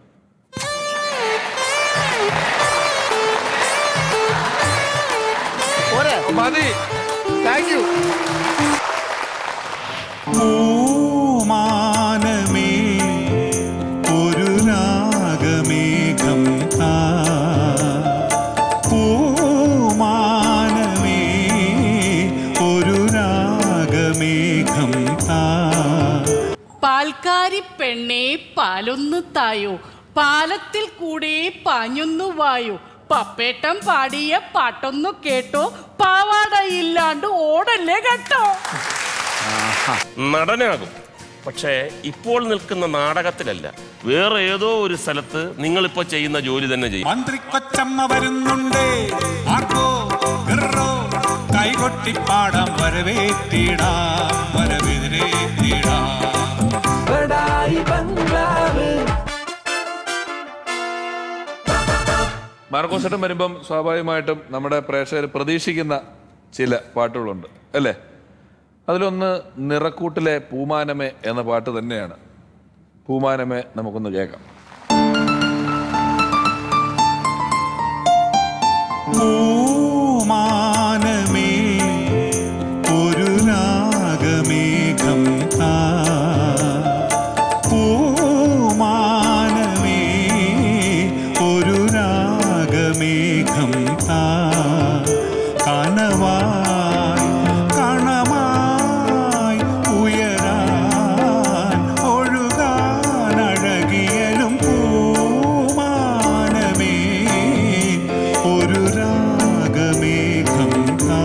മതി. Thank you. പൂമാനമേ ഒരു രാഗമേഘം താ, പൂമാനമേ ഒരു രാഗമേഘം താ. പാൽക്കാരി പാൽക്കാരി പെണ്ണേ പാലൊന്നു തായോ, പാലത്തിൽ കൂടെ പാഞ്ഞൊന്നു വായോ, പപ്പേട്ടം പാടിയ പാട്ടൊന്നു കേട്ടോ, പാവാടയില്ലാണ്ട് ഓടല്ലേ കേട്ടോ. നടനാകും, പക്ഷേ ഇപ്പോൾ നിൽക്കുന്ന നാടകത്തിലല്ല, വേറെ ഏതോ ഒരു സ്ഥലത്ത് നിങ്ങളിപ്പോ ചെയ്യുന്ന ജോലി തന്നെ ചെയ്യും. മന്ത്രി കൊച്ചമ്മ വരുന്നുണ്ടേ, ആർക്കോ ഗിർറോ കൈകൊട്ടിപ്പാടാം, വരവേറ്റിടാം വരവേറ്റിടാം. മാർക്കോസേട്ടൻ വരുമ്പം സ്വാഭാവികമായിട്ടും നമ്മുടെ പ്രേക്ഷകർ പ്രതീക്ഷിക്കുന്ന ചില പാട്ടുകളുണ്ട് അല്ലേ? അതിലൊന്ന് നിറക്കൂട്ടിലെ പൂമാനമേ എന്ന പാട്ട് തന്നെയാണ്. പൂമാനമേ നമുക്കൊന്ന് കേൾക്കാം. പൂമാനമേ ഒരു രാഗമേഘം താ, പൂമാനമേ ഒരു രാഗമേഘം താ, കനവായി കണമായി ഉയരാൻ ഒഴുകാൻ അഴകിയലും പൂമാനമേ ഒരു രാഗമേഘം താ.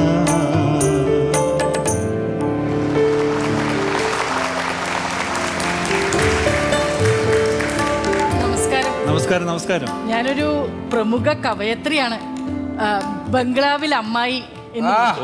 നമസ്കാരം. നമസ്കാരം നമസ്കാരം. ഞാനൊരു പ്രമുഖ കവയത്രിയാണ്. ആ, ബംഗ്ലാവിൽ അമ്മായി എന്ന് ഓ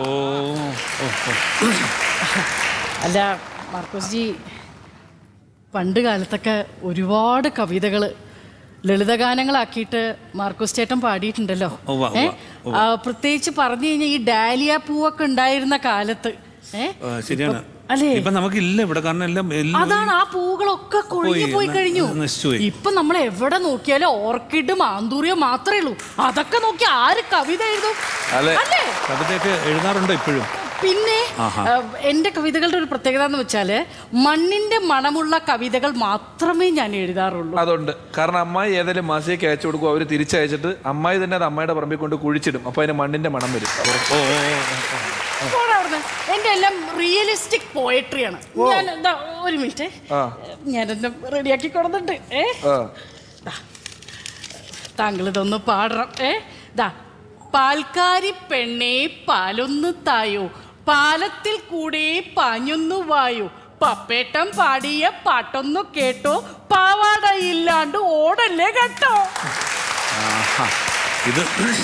അല്ല മാർക്കോസ് ജി, പണ്ട് കാലത്തൊക്കെ ഒരുപാട് കവിതകൾ ലളിതഗാനങ്ങളാക്കിയിട്ട് മാർക്കോസ് ചേട്ടൻ പാടിയിട്ടുണ്ടല്ലോ. ഉവ്വ, ഏ ഉവ്വ. ആ, പ്രത്യേകിച്ച് പറഞ്ഞു കഴിഞ്ഞാൽ ഈ ഡാലിയ പൂവൊക്കെ ഉണ്ടായിരുന്ന കാലത്ത് ഏ ആ, ശരിയാണ്. അല്ലേ? ഇപ്പൊ നമുക്കില്ല ഇവിടെ, കാരണം എല്ലാം എല്ലാം അതാണ്, ആ പൂകളൊക്കെ കൊഴിഞ്ഞു പോയി, പോയി കഴിഞ്ഞു. നശിച്ചുപോയി. ഇപ്പൊ നമ്മൾ എവിടെ നോക്കിയാലും ഓർക്കിഡ് മാന്തൂറിയം മാത്രമേ ഉള്ളൂ. അതൊക്കെ നോക്കി ആര് കവിത എഴുതും അല്ലേ? അല്ലേ? കവിതയൊക്കെ എഴുതാറുണ്ടോ ഇപ്പോഴും? പിന്നെ ആഹാ. ആ, എന്റെ കവിതകളുടെ ഒരു പ്രത്യേകത എന്ന് വെച്ചാല് മണ്ണിന്റെ മണമുള്ള കവിതകൾ മാത്രമേ ഞാൻ എഴുതാറുള്ളൂ. അതുണ്ട്, കാരണം അമ്മായി ഏതെങ്കിലും മാസികയ്ക്ക് അയച്ചു കൊടുക്കും, അവര് തിരിച്ചയച്ചിട്ട് അമ്മായി തന്നെ അത് അമ്മയുടെ പറമ്പിൽ കൊണ്ട് കുഴിച്ചിടും, അപ്പൊ അതിന് മണ്ണിന്റെ മണം വരും. ഓ പോടാ അവിടുന്ന്. എന്റെ എല്ലാം റിയലിസ്റ്റിക് പോയട്രിയാണ്. ഞാൻ ദാ ഒരു മിനിറ്റ്, ആ. ഞാനെന്നെ റെഡിയാക്കി കൊടുത്തിട്ട് ഏ ആ. താങ്കൾ ഇതൊന്ന് പാടണം. ഏ ദാ പാൽക്കാരി പെണ്ണേ പാലൊന്നു തായോ, പാലത്തിൽ കൂടെ പാഞ്ഞൊന്നു വായോ, പപ്പേട്ടം പാടിയ പാട്ടൊന്നു കേട്ടോ, പാവാടയില്ലാണ്ട് ഓടല്ലേ കേട്ടോ. ഇത്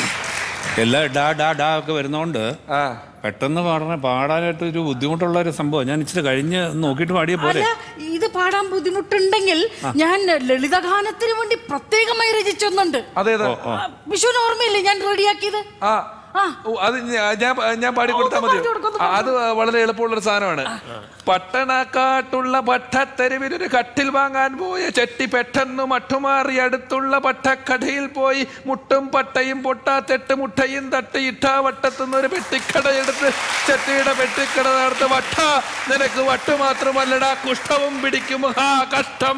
എല്ലാ ഡാ ഡാ ഡാ ഒക്കെ വരുന്നോണ്ട് ആ. പെട്ടെന്ന് പാടാൻ പാടാനായിട്ട് ഒരു ബുദ്ധിമുട്ടുള്ള ഒരു സംഭവം. ഞാൻ ഇച്ചിരി കഴിഞ്ഞ് നോക്കിയിട്ട് പാടിയ പോലെ. അല്ല, ഇത് പാടാൻ ബുദ്ധിമുട്ടുണ്ടെങ്കിൽ ഞാൻ ലളിതഗാനത്തിന് വേണ്ടി പ്രത്യേകമായി രചിച്ചൊന്നുണ്ട്. അതേതാ? വിഷുവിന് ഓർമ്മയില്ലേ ഞാൻ റെഡിയാക്കിയത്? ആ. ഓ, അത് ഞാ- ഞാൻ ഞാൻ പാടിക്കൊടുത്താൽ മതിയോ? ആ, അത് വളരെ എളുപ്പമുള്ള ഒരു സാധനമാണ്. പട്ടണക്കാട്ടുള്ള പട്ടത്തെരുവിലൊരു കട്ടിൽ വാങ്ങാൻ പോയ ചെട്ടി പെട്ടെന്ന് മട്ടുമാറി അടുത്തുള്ള പട്ടക്കടയിൽ പോയി മുട്ടും പട്ടയും പൊട്ടാത്തെട്ട് മുട്ടയും തട്ടി ഇട്ടാ വട്ടത്തുനിന്ന് ഒരു പെട്ടിക്കടയെടുത്ത് ചെട്ടിയുടെ പെട്ടിക്കട നടത്ത് വട്ട നിനക്ക് വട്ടു മാത്രമല്ലടാ കുഷ്ഠവും പിടിക്കും ഹാ കഷ്ടം.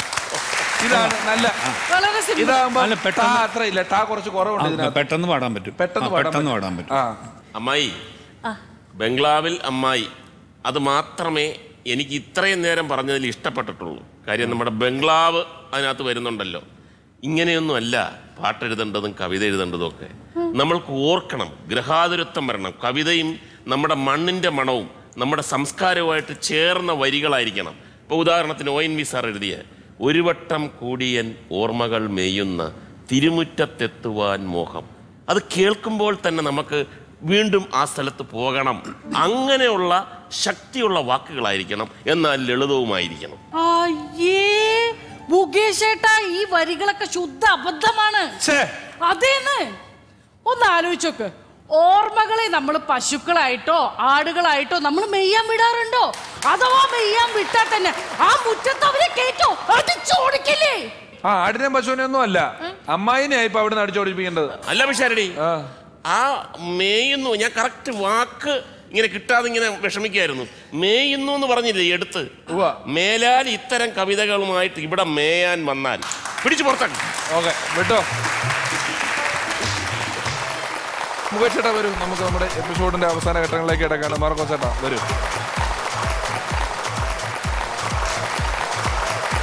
ഇതാണ് നല്ല. വളരെ simple. ഇതാകുമ്പോ അല്ല, പെട്ടെന്ന്- ടാ അത്ര ഇല്ല, ടാ കുറച്ച് കുറവുണ്ട് ഇതിനകത്ത്. പെട്ടെന്ന് പാടാൻ പറ്റും. പെട്ടെന്ന് ആ, പാടാൻ പെട്ടെന്ന് പറ്റും. പാടാൻ പറ്റും. ആ. അമ്മായി, ബംഗ്ലാവിൽ അമ്മായി, അത് മാത്രമേ എനിക്ക് ഇത്രയും നേരം പറഞ്ഞതിൽ ഇഷ്ടപ്പെട്ടിട്ടുള്ളൂ. കാര്യം നമ്മുടെ ബംഗ്ലാവ് അതിനകത്ത് വരുന്നുണ്ടല്ലോ. ഇങ്ങനെയൊന്നും അല്ല പാട്ടെഴുതേണ്ടതും കവിത എഴുതേണ്ടതും ഒക്കെ. നമ്മൾക്ക് ഓർക്കണം, ഗ്രഹാതുരത്വം വരണം. കവിതയും നമ്മുടെ മണ്ണിൻ്റെ മണവും നമ്മുടെ സംസ്കാരവുമായിട്ട് ചേർന്ന വരികളായിരിക്കണം. ഇപ്പോൾ ഉദാഹരണത്തിന് ഒ എൻ വി സാർ എഴുതിയ ഒരു വട്ടം കൂടിയൻ ഓർമ്മകൾ മേയുന്ന തിരുമുറ്റത്തെത്തുവാൻ മോഹം, അത് കേൾക്കുമ്പോൾ തന്നെ നമുക്ക് വീണ്ടും ആ സ്ഥലത്ത് പോകണം. അങ്ങനെയുള്ള ശക്തിയുള്ള വാക്കുകളായിരിക്കണം, എന്നാൽ ലളിതവുമായിരിക്കണം. അയ്യേ മുകേഷ് ഏട്ടാ, ഈ വരികളൊക്കെ ശുദ്ധ അബദ്ധമാണ്. അതേന്ന് ഒന്ന് ആലോചിച്ചോക്ക്. ഓർമ്മകളെ നമ്മൾ പശുക്കളായിട്ടോ ആടുകളായിട്ടോ നമ്മൾ മെയ്യാൻ വിടാറുണ്ടോ? അഥവാ മെയ്യാൻ വിട്ടാൽ തന്നെ ആ മുറ്റത്ത് അവരെ കേട്ടോ അടിച്ചോടിക്കില്ലേ? ആ, ആടിനെയും പശുവിനെ ഒന്നും അല്ല, അമ്മായിനെ ഇപ്പൊ അവിടെ നിന്ന് അടിച്ചോടിപ്പിക്കേണ്ടത്. അല്ല പിഷാരടി, ആ മേയുന്നു, ഞാൻ കറക്റ്റ് വാക്ക് ഇങ്ങനെ കിട്ടാതെ ഇങ്ങനെ വിഷമിക്കായിരുന്നു. മേയുന്നു എന്ന് പറഞ്ഞില്ലേ എടുത്ത്. മേലാൽ ഇത്തരം കവിതകളുമായിട്ട് ഇവിടെ മേയാൻ വന്നാൽ പിടിച്ചു പുറത്താക്കി. ഓക്കെ, വിട്ടോ. മുകേഷ് ചേട്ടാ വരൂ, നമുക്ക് നമ്മുടെ എപ്പിസോഡിന്റെ അവസാന ഘട്ടങ്ങളിലേക്ക് കിടക്കാണ്. മാർക്കോസ് ചേട്ടാ വരൂ.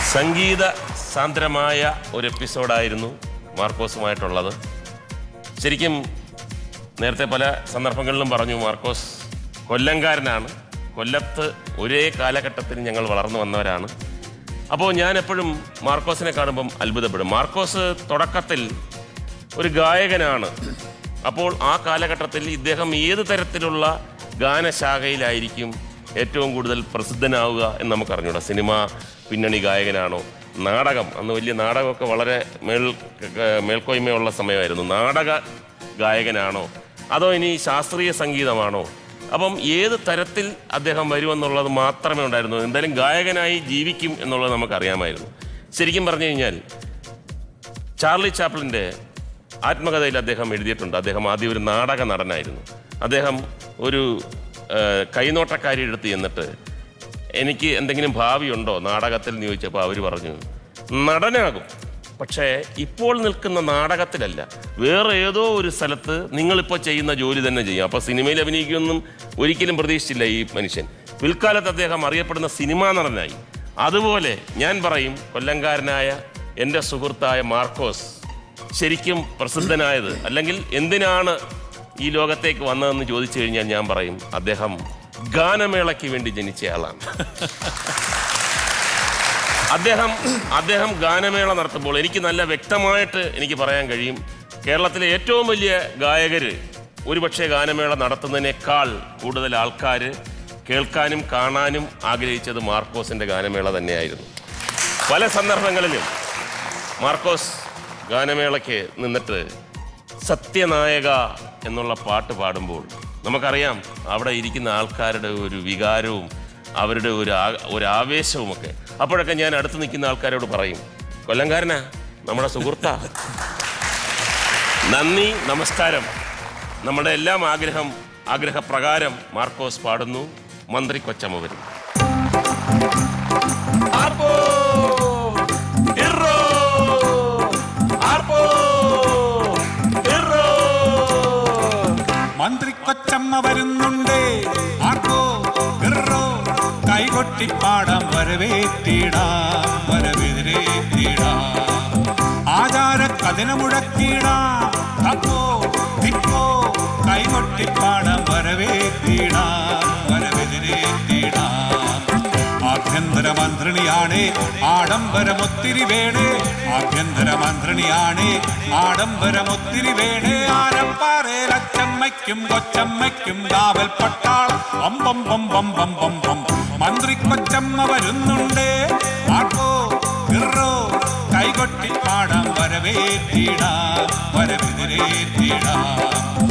സംഗീത സാന്ദ്രമായ ഒരു എപ്പിസോഡായിരുന്നു മാർക്കോസുമായിട്ടുള്ളത്. ശരിക്കും നേരത്തെ പല സന്ദർഭങ്ങളിലും പറഞ്ഞു, മാർക്കോസ് കൊല്ലംകാരനാണ്. കൊല്ലത്ത് ഒരേ കാലഘട്ടത്തിൽ ഞങ്ങൾ വളർന്നു വന്നവരാണ്. അപ്പോൾ ഞാൻ എപ്പോഴും മാർക്കോസിനെ കാണുമ്പം അത്ഭുതപ്പെടും. മാർക്കോസ് തുടക്കത്തിൽ ഒരു ഗായകനാണ്. അപ്പോൾ ആ കാലഘട്ടത്തിൽ ഇദ്ദേഹം ഏത് തരത്തിലുള്ള ഗാനശാഖയിലായിരിക്കും ഏറ്റവും കൂടുതൽ പ്രസിദ്ധനാവുക എന്ന് നമുക്ക് അറിഞ്ഞൂടാ. സിനിമ പിന്നണി ഗായകനാണോ, നാടകം, അന്ന് വലിയ നാടകമൊക്കെ വളരെ മേൽ മേൽക്കോയ്മയുള്ള സമയമായിരുന്നു. നാടക ഗായകനാണോ അതോ ഇനി ശാസ്ത്രീയ സംഗീതമാണോ? അപ്പം ഏത് തരത്തിൽ അദ്ദേഹം വരുമെന്നുള്ളത് മാത്രമേ ഉണ്ടായിരുന്നു. എന്തായാലും ഗായകനായി ജീവിക്കും എന്നുള്ളത് നമുക്കറിയാമായിരുന്നു. ശരിക്കും പറഞ്ഞു കഴിഞ്ഞാൽ ചാർലി ചാപ്ലിൻ്റെ ആത്മകഥയിൽ അദ്ദേഹം എഴുതിയിട്ടുണ്ട്, അദ്ദേഹം ആദ്യം ഒരു നാടക നടനായിരുന്നു. അദ്ദേഹം ഒരു കൈനോട്ടക്കാരി എടുത്ത് ചെന്നിട്ട് എനിക്ക് എന്തെങ്കിലും ഭാവിയുണ്ടോ നാടകത്തിൽ എന്ന് ചോദിച്ചപ്പോൾ അവർ പറഞ്ഞു നടനാകും, പക്ഷേ ഇപ്പോൾ നിൽക്കുന്ന നാടകത്തിലല്ല, വേറെ ഏതോ ഒരു സ്ഥലത്ത് നിങ്ങളിപ്പോൾ ചെയ്യുന്ന ജോലി തന്നെ ചെയ്യും. അപ്പോൾ സിനിമയിൽ അഭിനയിക്കുമെന്നും ഒരിക്കലും പ്രതീക്ഷിച്ചില്ല ഈ മനുഷ്യൻ. പിൽക്കാലത്ത് അദ്ദേഹം അറിയപ്പെടുന്ന സിനിമാ നടനായി. അതുപോലെ ഞാൻ പറയും, കൊല്ലംകാരനായ എൻ്റെ സുഹൃത്തായ മാർക്കോസ് ശരിക്കും പ്രസിദ്ധനായത്, അല്ലെങ്കിൽ എന്തിനാണ് ഈ ലോകത്തേക്ക് വന്നതെന്ന് ചോദിച്ചു കഴിഞ്ഞാൽ ഞാൻ പറയും അദ്ദേഹം ഗാനമേളയ്ക്ക് വേണ്ടി ജനിച്ചയാളാണ്. അദ്ദേഹം അദ്ദേഹം ഗാനമേള നടത്തുമ്പോൾ എനിക്ക് നല്ല വ്യക്തമായിട്ട് എനിക്ക് പറയാൻ കഴിയും, കേരളത്തിലെ ഏറ്റവും വലിയ ഗായകർ ഒരുപക്ഷെ ഗാനമേള നടത്തുന്നതിനേക്കാൾ കൂടുതൽ ആൾക്കാർ കേൾക്കാനും കാണാനും ആഗ്രഹിച്ചത് മാർക്കോസിൻ്റെ ഗാനമേള തന്നെയായിരുന്നു. പല സന്ദർഭങ്ങളിലും മാർക്കോസ് ഗാനമേളയ്ക്ക് നിന്നിട്ട് സത്യനായക എന്നുള്ള പാട്ട് പാടുമ്പോൾ നമുക്കറിയാം അവിടെ ഇരിക്കുന്ന ആൾക്കാരുടെ ഒരു വികാരവും അവരുടെ ഒരു ഒരു ആവേശവുമൊക്കെ. അപ്പോഴൊക്കെ ഞാൻ അടുത്ത് നിൽക്കുന്ന ആൾക്കാരോട് പറയും, കൊല്ലംകാരനാ, നമ്മുടെ സുഹൃത്താ, നന്ദി, നമസ്കാരം. നമ്മുടെ എല്ലാം ആഗ്രഹം ആഗ്രഹപ്രകാരം മാർക്കോസ് പാടുന്നു. മന്ത്രി കൊച്ചമ്മ വരും. മന്ത്രി കൊച്ചമ്മ വരുന്നുണ്ടേ, ആർക്കോ ഗിറോ കൈകൊട്ടിപ്പാടാം, വരവേറ്റിടാം വരവെതിരേറ്റിടാം, ആചാര കഥന മുഴക്കിടാം, തപ്പോ തിപ്പോ കൈകൊട്ടിപ്പാടാം, വരവേറ്റിടാം വരവെതിരേറ്റിടാം. ആഭ്യന്തര മന്ത്രിണിയാണേ ആഡംബരമൊത്തിരി വേണേ, ആഭ്യന്തര മന്ത്രിണിയാണേ ആഡംബരമൊത്തിരി വേണേ, ആരപ്പാറേലച്ചമ്മയ്ക്കും കൊച്ചമ്മയ്ക്കും കാവൽ പട്ടാളം, ബം ബം ബം ബം ബം ബം. മന്ത്രി കൊച്ചമ്മ വരുന്നുണ്ടേ, ആർക്കോ ഗിറോ കൈകൊട്ടി പാടാം, വരവേറ്റിടാം വരവെതിരേറ്റിടാം.